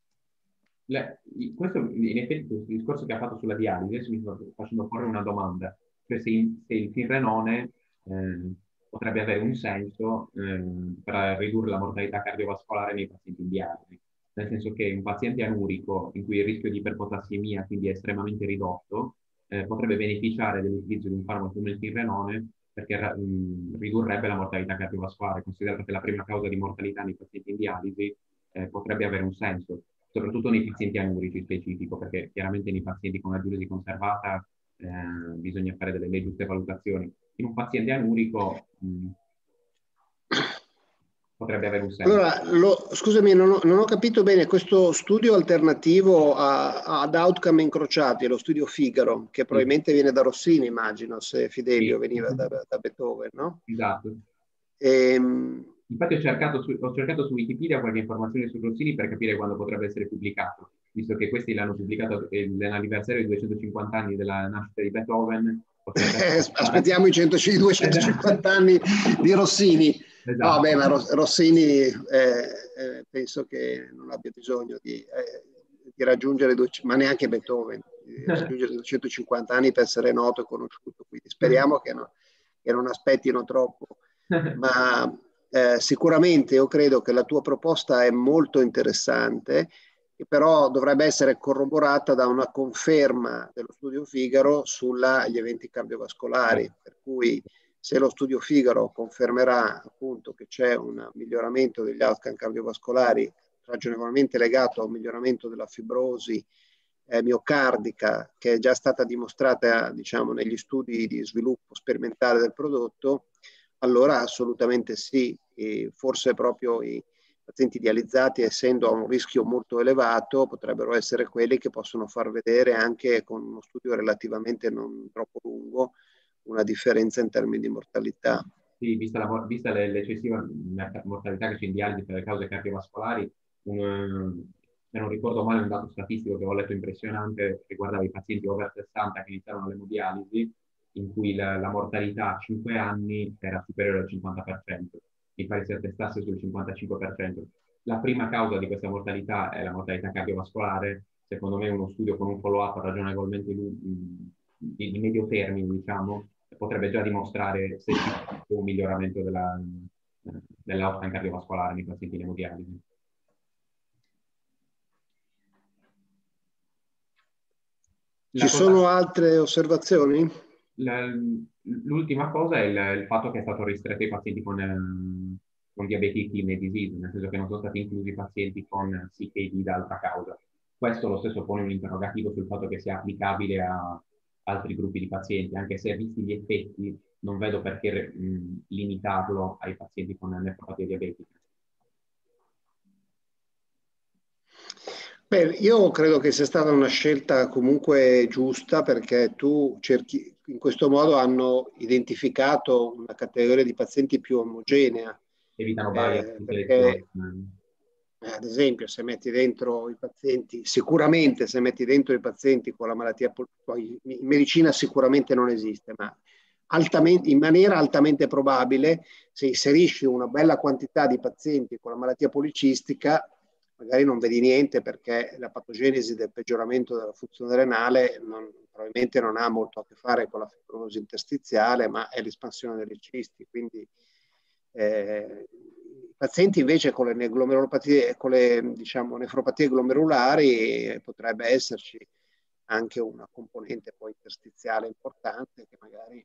Le, questo, in effetti, questo discorso che ha fatto sulla dialisi, adesso mi sto facendo porre una domanda, cioè se, se il Finrenone eh, potrebbe avere un senso eh, per ridurre la mortalità cardiovascolare nei pazienti in dialisi, nel senso che un paziente anurico in cui il rischio di iperpotassemia quindi è estremamente ridotto eh, potrebbe beneficiare dell'utilizzo di un farmaco come il Finrenone perché mh, ridurrebbe la mortalità cardiovascolare, considerato che la prima causa di mortalità nei pazienti in dialisi eh, potrebbe avere un senso, soprattutto nei pazienti anurici specifico, perché chiaramente nei pazienti con la diuresi conservata eh, bisogna fare delle, delle giuste valutazioni. In un paziente anurico mh, potrebbe avere un senso. Allora, lo, scusami, non ho, non ho capito bene, questo studio alternativo a, ad outcome incrociati, lo studio Figaro, che probabilmente sì. viene da Rossini, immagino, se Fidelio sì. veniva da, da Beethoven, no? Esatto. Ehm, Infatti ho cercato, su, ho cercato su Wikipedia qualche informazione su Rossini per capire quando potrebbe essere pubblicato, visto che questi l'hanno pubblicato nell'anniversario dei duecentocinquanta anni della nascita di Beethoven. Aspettiamo i duecentocinquanta anni di Rossini. Esatto. No, beh, ma Rossini eh, eh, penso che non abbia bisogno di, eh, di raggiungere, ma neanche Beethoven, di raggiungere duecentocinquanta anni per essere noto e conosciuto, quindi speriamo che, no, che non aspettino troppo. Ma eh, sicuramente io credo che la tua proposta è molto interessante, che però dovrebbe essere corroborata da una conferma dello studio Figaro sugli eventi cardiovascolari, per cui se lo studio Figaro confermerà appunto che c'è un miglioramento degli outcome cardiovascolari ragionevolmente legato a un miglioramento della fibrosi eh, miocardica, che è già stata dimostrata, diciamo, negli studi di sviluppo sperimentale del prodotto, allora assolutamente sì, e forse proprio i pazienti dializzati, essendo a un rischio molto elevato, potrebbero essere quelli che possono far vedere anche con uno studio relativamente non troppo lungo una differenza in termini di mortalità. Sì, vista, la, vista l'eccessiva mortalità che c'è in dialisi per le cause cardiovascolari, un, se non ricordo male un dato statistico che ho letto impressionante riguardava i pazienti over sessanta che iniziarono l'emodialisi, in cui la, la mortalità a cinque anni era superiore al cinquanta per cento, mi pare si attestasse sul cinquantacinque per cento. La prima causa di questa mortalità è la mortalità cardiovascolare, secondo me uno studio con un follow-up ragionevolmente di, di medio termine, diciamo, potrebbe già dimostrare se c'è un miglioramento della, dell'outcome cardiovascolare nei pazienti in emodialisi. Ci cosa... sono altre osservazioni? L'ultima cosa è il, il fatto che è stato ristretto ai pazienti con, um, con diabetic kidney disease, nel senso che non sono stati inclusi pazienti con C K D da altra causa. Questo lo stesso pone un interrogativo sul fatto che sia applicabile a altri gruppi di pazienti, anche se visti gli effetti non vedo perché mh, limitarlo ai pazienti con nefropatia diabetica. Beh, io credo che sia stata una scelta comunque giusta perché tu cerchi, in questo modo hanno identificato una categoria di pazienti più omogenea, Evitano bias eh, di selezione. perché eh, ad esempio se metti dentro i pazienti, sicuramente se metti dentro i pazienti con la malattia, pol- poi in medicina sicuramente non esiste, ma altamente, in maniera altamente probabile, se inserisci una bella quantità di pazienti con la malattia policistica, magari non vedi niente perché la patogenesi del peggioramento della funzione renale non, probabilmente non ha molto a che fare con la fibrosi interstiziale, ma è l'espansione delle cisti. Quindi eh, i pazienti invece con le glomerulopatie, con le diciamo, nefropatie glomerulari eh, potrebbe esserci anche una componente poi interstiziale importante che magari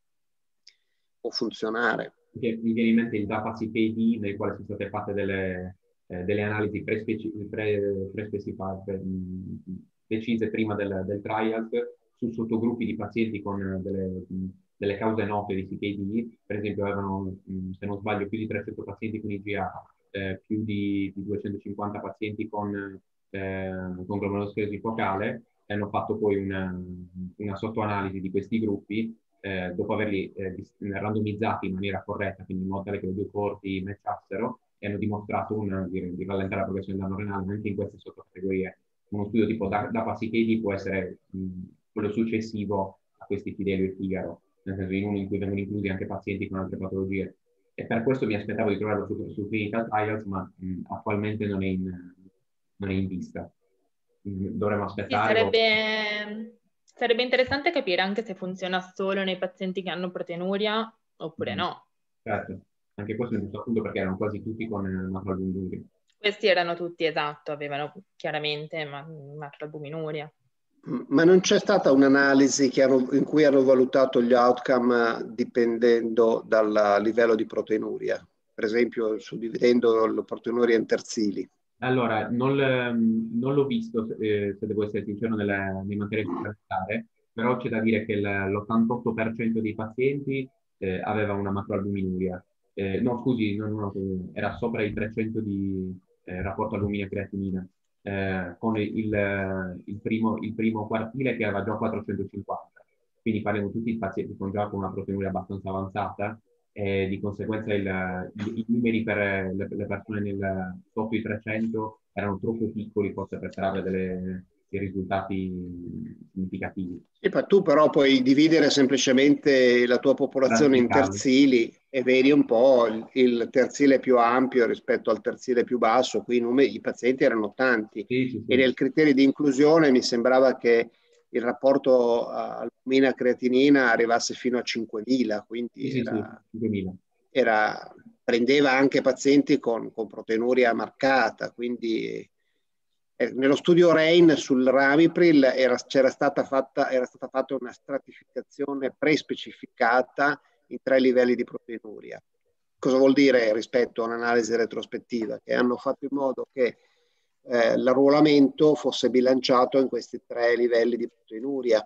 può funzionare. Che mi viene in mente il DAPA-C K D, nel quale sono state fatte delle, eh, delle analisi pre-speci- pre- pre-specificate, mh, decise prima del, del trial su sottogruppi di pazienti con eh, delle, mh, delle cause note di C K D. Per esempio avevano, mh, se non sbaglio, più di trecento pazienti con I G A, eh, più di, di duecentocinquanta pazienti con, eh, con glomerulosclerosi focale, e hanno fatto poi una, una sottoanalisi di questi gruppi eh, dopo averli eh, randomizzati in maniera corretta, quindi in modo tale che le due corti matchassero, e hanno dimostrato una, di, di rallentare la progressione del danno renale anche in queste sottocategorie. Uno studio tipo da, da Pasichedi può essere mh, quello successivo a questi Fidelio e Figaro, nel senso in uno in cui vengono inclusi anche pazienti con altre patologie. E per questo mi aspettavo di trovarlo su, su Clinical Trials, ma mh, attualmente non è in, non è in vista. Mh, dovremmo Sì, aspettare. O... sarebbe, sarebbe interessante capire anche se funziona solo nei pazienti che hanno proteinuria oppure Mhm. no. Certo, anche questo è un giusto appunto perché erano quasi tutti con eh, macroalbuminuria. Questi erano tutti esatto, avevano chiaramente ma- macroalbuminuria. Ma non c'è stata un'analisi che hanno- in cui hanno valutato gli outcome dipendendo dal livello di proteinuria, per esempio suddividendo la proteinuria in terzili. Allora, non, l- non l'ho visto, eh, se devo essere sincero, nelle, nei materiali supplementari, però c'è da dire che il- l'ottantotto per cento dei pazienti eh, aveva una macroalbuminuria. Eh, no, scusi, non- non- era sopra i trecento di eh, rapporto albumina-creatinina, eh, con il, il primo, il primo quartile che aveva già quattrocentocinquanta. Quindi parliamo tutti di pazienti con già con una proteinuria abbastanza avanzata, e di conseguenza il- i, i numeri per eh, le, le persone nel, sotto i trecento erano troppo piccoli forse per trarre delle- dei risultati significativi. E poi tu però puoi dividere semplicemente la tua popolazione in Stratificarli. terzili e vedi un po' il, il terzile più ampio rispetto al terzile più basso, qui i, numeri, i pazienti erano tanti Sì, sì, e sì. nel criterio di inclusione mi sembrava che il rapporto albumina-creatinina arrivasse fino a cinquemila, Sì, quindi sì, sì, era, cinquemila. era, prendeva anche pazienti con, con proteinuria marcata, quindi eh, nello studio Rain sul Ramipril era, c'era stata fatta, era stata fatta una stratificazione pre-specificata in tre livelli di proteinuria. Cosa vuol dire rispetto a un'analisi retrospettiva? Che hanno fatto in modo che eh, l'arruolamento fosse bilanciato in questi tre livelli di proteinuria.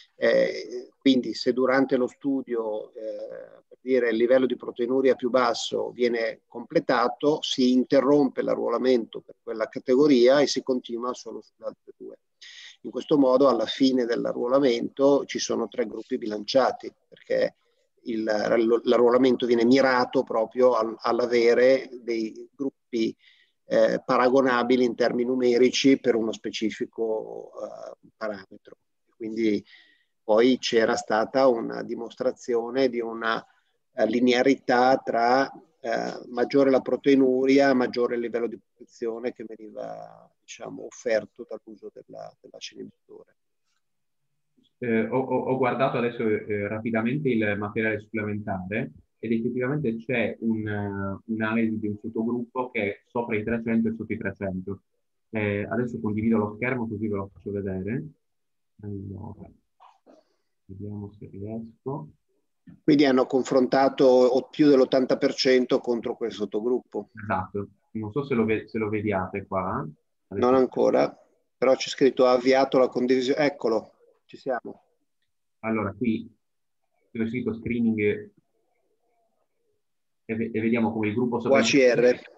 Eh, quindi se durante lo studio eh, per dire, il livello di proteinuria più basso viene completato, si interrompe l'arruolamento per quella categoria e si continua solo sulle altre due. In questo modo alla fine dell'arruolamento ci sono tre gruppi bilanciati perché il, l'arruolamento viene mirato proprio al, all'avere dei gruppi eh, paragonabili in termini numerici per uno specifico uh, parametro. Quindi poi c'era stata una dimostrazione di una uh, linearità tra uh, maggiore la proteinuria, maggiore il livello di protezione che veniva diciamo, offerto dall'uso della, dell'acinibitore. Eh, ho, ho- ho guardato adesso eh, rapidamente il materiale supplementare ed effettivamente c'è un, eh, un'analisi di un sottogruppo che è sopra i trecento e sotto i trecento. Eh, adesso condivido lo schermo così ve lo faccio vedere. Allora, vediamo se riesco. Quindi hanno confrontato più dell'ottanta per cento contro quel sottogruppo. Esatto, non so se lo, ve- se lo vediate qua. Non Adesso, ancora, però c'è scritto ha avviato la condivisione. Eccolo, ci siamo. allora, qui ho scritto screening e, ve- e vediamo come il gruppo O A C R. sovrainteressanti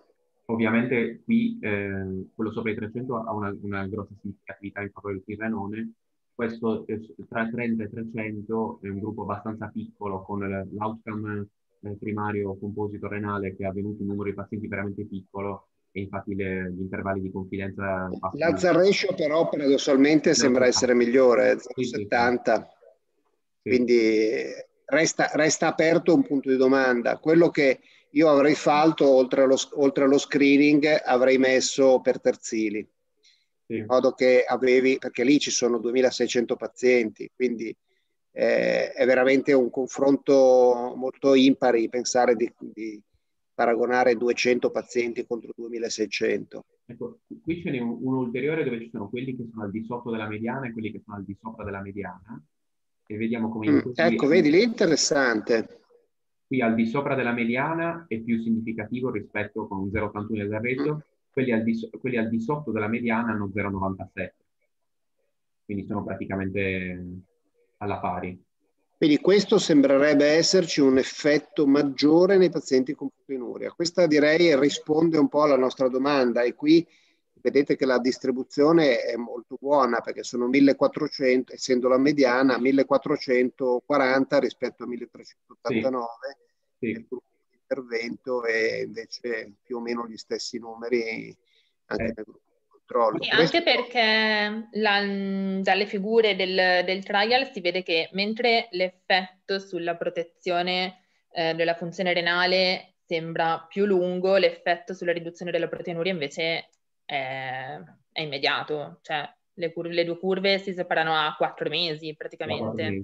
Ovviamente qui eh, quello sopra i trecento ha una, una grossa significatività in favore del pirrenone. Questo eh, tra trenta e trecento è un gruppo abbastanza piccolo con l'outcome eh, primario composito renale che ha avvenuto in numero di pazienti veramente piccolo e infatti le, gli intervalli di confidenza passano. L'hazard ratio però paradossalmente sembra essere migliore, sì, sì, sì. zero virgola settanta, Sì. quindi resta, resta aperto un punto di domanda. Quello che io avrei fatto, oltre allo, oltre allo screening, avrei messo per terzili, Sì. in modo che avevi, perché lì ci sono duemilaseicento pazienti, quindi eh, è veramente un confronto molto impari pensare di, di paragonare duecento pazienti contro duemilaseicento. Ecco, qui ce n'è un, un ulteriore dove ci sono quelli che sono al di sotto della mediana e quelli che sono al di sopra della mediana e vediamo come in Mm, quelli, ecco, vedi, lì è interessante. qui al di sopra della mediana è più significativo rispetto con un zero virgola ottantuno del Mm. retto, quelli al, di, quelli al di sotto della mediana hanno zero virgola novantasette, quindi sono praticamente alla pari. Quindi questo sembrerebbe esserci un effetto maggiore nei pazienti con proteinuria. Questa direi risponde un po' alla nostra domanda e qui vedete che la distribuzione è molto buona perché sono millequattrocento, essendo la mediana, millequattrocentoquaranta rispetto a milletrecentottantanove Sì, nel sì. gruppo di intervento e invece più o meno gli stessi numeri anche Eh, nel gruppo di controllo. Sì, Questo anche perché la- dalle figure del, del trial si vede che mentre l'effetto sulla protezione eh, della funzione renale sembra più lungo, l'effetto sulla riduzione della proteinuria invece è, è immediato. Cioè le, curve, le due curve si separano a quattro mesi praticamente.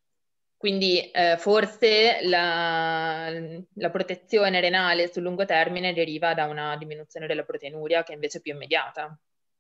Quindi eh, forse la, la protezione renale sul lungo termine deriva da una diminuzione della proteinuria che invece è più immediata.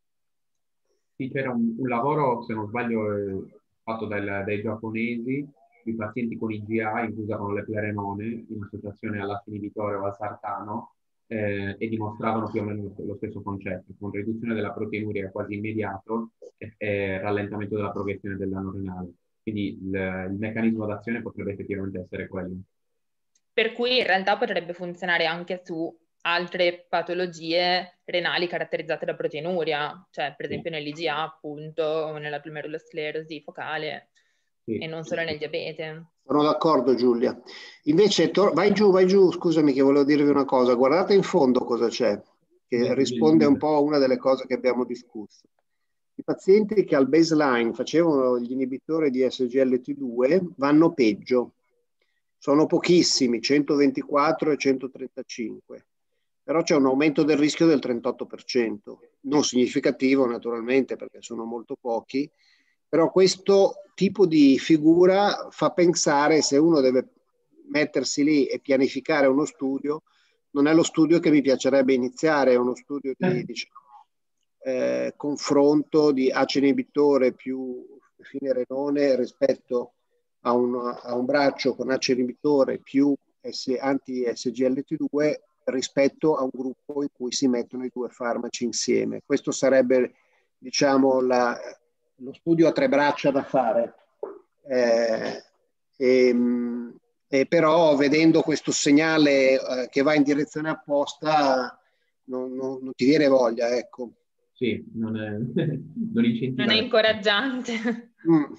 Sì, c'era un, un lavoro, se non sbaglio, eh, fatto dal- dai giapponesi, di pazienti con I G A in cui usavano l'eplerenone in associazione all'A C E inibitore o al sartano eh, e dimostravano più o meno lo stesso concetto, con riduzione della proteinuria quasi immediato e, e rallentamento della progressione del danno renale. Quindi il, il meccanismo d'azione potrebbe effettivamente essere quello. Per cui in realtà potrebbe funzionare anche su altre patologie renali caratterizzate da proteinuria, cioè per esempio nell'I G A appunto, o nella glomerulosclerosi focale Sì, e non solo nel diabete. Sono d'accordo, Giulia. Invece, tor- vai giù, vai giù, scusami che volevo dirvi una cosa. Guardate in fondo cosa c'è, che risponde un po' a una delle cose che abbiamo discusso. I pazienti che al baseline facevano gli inibitori di S G L T due vanno peggio. Sono pochissimi, centoventiquattro e centotrentacinque. Però c'è un aumento del rischio del trentotto per cento. Non significativo, naturalmente, perché sono molto pochi, però questo tipo di figura fa pensare, se uno deve mettersi lì e pianificare uno studio, non è lo studio che mi piacerebbe iniziare, è uno studio di diciamo, eh, confronto di A C E inibitore più fine renone rispetto a un, a un braccio con A C E inibitore più anti-S G L T due rispetto a un gruppo in cui si mettono i due farmaci insieme. Questo sarebbe, diciamo, la, lo studio a tre braccia da fare. Eh, e, e però vedendo questo segnale eh, che va in direzione opposta non, non, non ti viene voglia, ecco. Sì, non, è, non incentiva. Non è incoraggiante. Mm.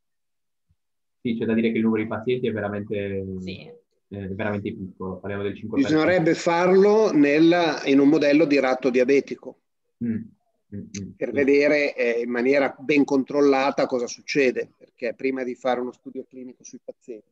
Sì, c'è da dire che il numero di pazienti è veramente, Sì. è veramente piccolo, parliamo del cinque per cento. Bisognerebbe farlo nel, in un modello di ratto diabetico Mm, mm, mm, per sì. vedere eh, in maniera ben controllata cosa succede, perché prima di fare uno studio clinico sui pazienti.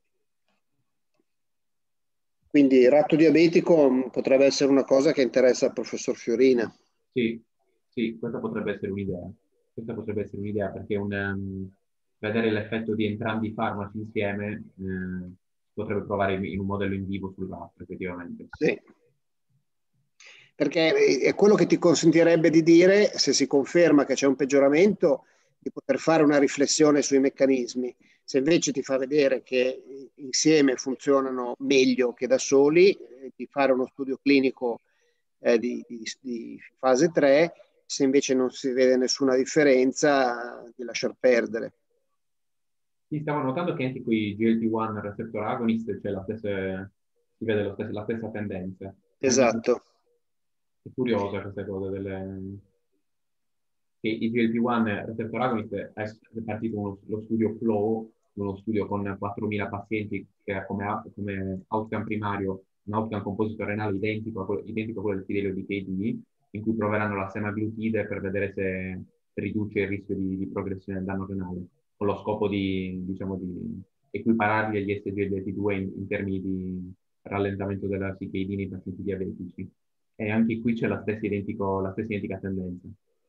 Quindi il ratto diabetico mh, potrebbe essere una cosa che interessa al professor Fiorina. Sì, sì, questa potrebbe essere un'idea. Questa potrebbe essere un'idea perché un, um, vedere l'effetto di entrambi i farmaci insieme eh, potrebbe provare in, in un modello in vivo sull'altro, effettivamente. Sì. Perché è quello che ti consentirebbe di dire, se si conferma che c'è un peggioramento, di poter fare una riflessione sui meccanismi. Se invece ti fa vedere che insieme funzionano meglio che da soli, eh, di fare uno studio clinico eh, di, di, di fase tre, se invece non si vede nessuna differenza, di lasciar perdere. Sì, stavo notando che anche qui G L P uno receptor agonist c'è la stessa, si vede lo stesso, la stessa tendenza. Esatto. È curiosa questa cosa delle... che i G L P uno receptor agonist è partito uno, lo studio FLOW, uno studio con quattromila pazienti che ha come, come outcome primario un outcome composito renale identico a quello, identico a quello del fidelio di K D, in cui proveranno la semaglutide per vedere se riduce il rischio di, di progressione del danno renale, con lo scopo di, diciamo, di equipararli agli S G L T due in, in termini di rallentamento della C K D nei pazienti diabetici. E anche qui c'è la stessa, identico, la stessa identica tendenza.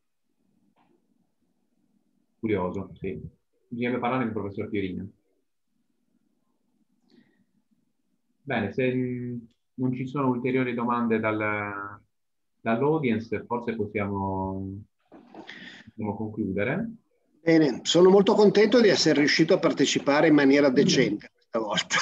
Curioso, sì. Bisogna parlare con il professor Fiorina. Bene, se non ci sono ulteriori domande dal, dall'audience, forse possiamo, possiamo concludere. Bene, sono molto contento di essere riuscito a partecipare in maniera decente questa volta.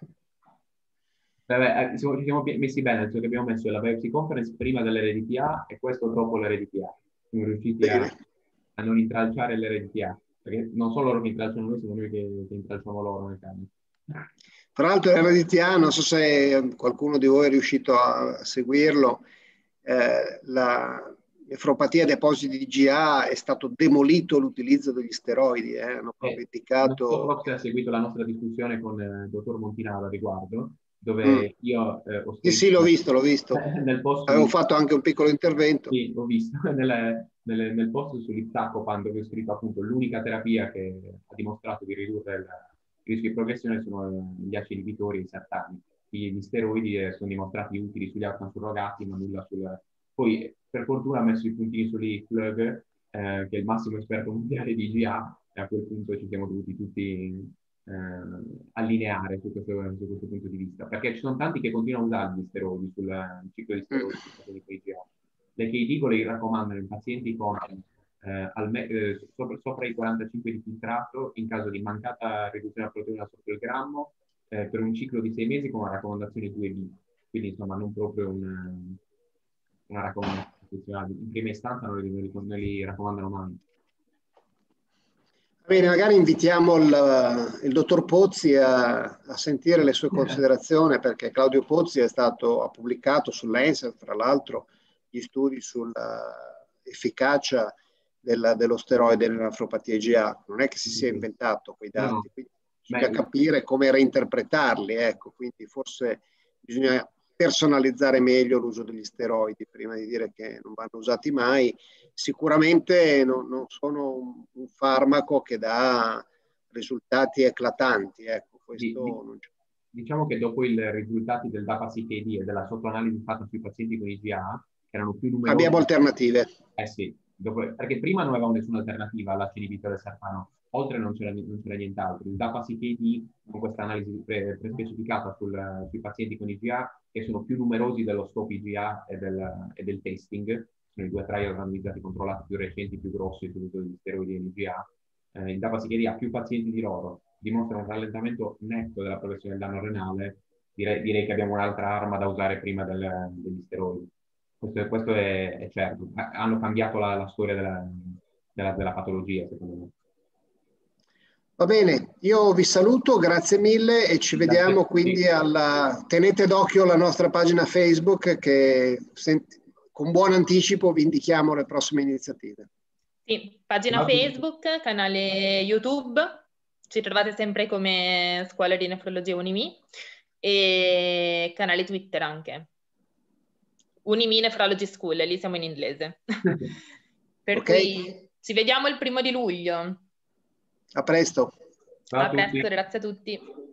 Beh, ci siamo messi bene, nel senso che abbiamo messo la biopsy conference prima dell'R D T A e questo dopo l'R D T A. Siamo riusciti a, a non intralciare l'R D T A, perché non solo loro che intralciano noi, siamo noi che, che intralciamo loro nel caso. Tra l'altro l'R D T A, non so se qualcuno di voi è riuscito a seguirlo, eh, la nefropatia a depositi di G A è stato demolito l'utilizzo degli steroidi, eh, hanno proprio Eh, indicato... non so proprio se ha seguito la nostra discussione con eh, il dottor Montinaro a riguardo, dove Mm. io eh, ho Sì, scritto... sì, l'ho visto, l'ho visto. nel post Avevo di... fatto anche un piccolo intervento. Sì, l'ho visto. nel, nel, nel post sull'iptacopan, dove ho scritto appunto l'unica terapia che ha dimostrato di ridurre il, il rischio di progressione sono gli acidi inhibitori e i sartani. Gli, gli steroidi eh, sono dimostrati utili sugli outcome surrogati, ma nulla sul... Poi, per fortuna, ha messo i puntini sull'I F L G, eh, che è il massimo esperto mondiale di G A, e a quel punto ci siamo dovuti tutti eh, allineare su questo, su questo punto di vista, perché ci sono tanti che continuano a usare gli steroidi sul ciclo di steroidi mm. di G A. Le K D le raccomandano in pazienti con eh, al eh, sopra, sopra i quarantacinque di filtrato in caso di mancata riduzione della proteina sotto il grammo eh, per un ciclo di sei mesi con una raccomandazione due B, quindi insomma non proprio un, una raccomandazione istituzionale. In prima istanza non li, non li raccomandano mai. Bene, magari invitiamo il, il dottor Pozzi a, a sentire le sue considerazioni, perché Claudio Pozzi è stato, ha pubblicato sull'Lancet, tra l'altro, gli studi sull'efficacia della, dello steroide nella nefropatia G A. Non è che si sia inventato quei dati, no, quindi bisogna Beh, capire come reinterpretarli, ecco, quindi forse bisogna personalizzare meglio l'uso degli steroidi prima di dire che non vanno usati mai. Sicuramente non, non sono un, un farmaco che dà risultati eclatanti, ecco, questo di, non c'è. Diciamo che dopo i risultati del DAPA-C K D e della sottoanalisi fatta sui pazienti con I G A, che erano più numerosi... Abbiamo alternative. Eh sì, dopo, perché prima non avevamo nessuna alternativa all'acid inibitore sartano, oltre non c'era, non c'era nient'altro. Il DAPA-C K D, con questa analisi pre, pre-specificata sul, sui pazienti con I G A, che sono più numerosi dello scope I G A e del, e del testing, sono i due trial randomizzati controllati più recenti, più grossi sull'uso degli steroidi in I G A. Eh, il DAPA-C K D ha più pazienti di loro, dimostra un rallentamento netto della progressione del danno renale. Direi, direi che abbiamo un'altra arma da usare prima del, degli steroidi. Questo, questo è, è certo. Hanno cambiato la, la storia della, della, della patologia, secondo me. Va bene, io vi saluto, grazie mille e ci grazie vediamo quindi alla... Tenete d'occhio la nostra pagina Facebook che senti... con buon anticipo vi indichiamo le prossime iniziative. Sì, pagina Facebook, canale YouTube, ci trovate sempre come Scuola di Nefrologia Unimi e canale Twitter anche. Unimi Nephrology School, lì siamo in inglese. Per okay. Cui ci vediamo il primo di luglio. A presto. A presto, grazie a tutti.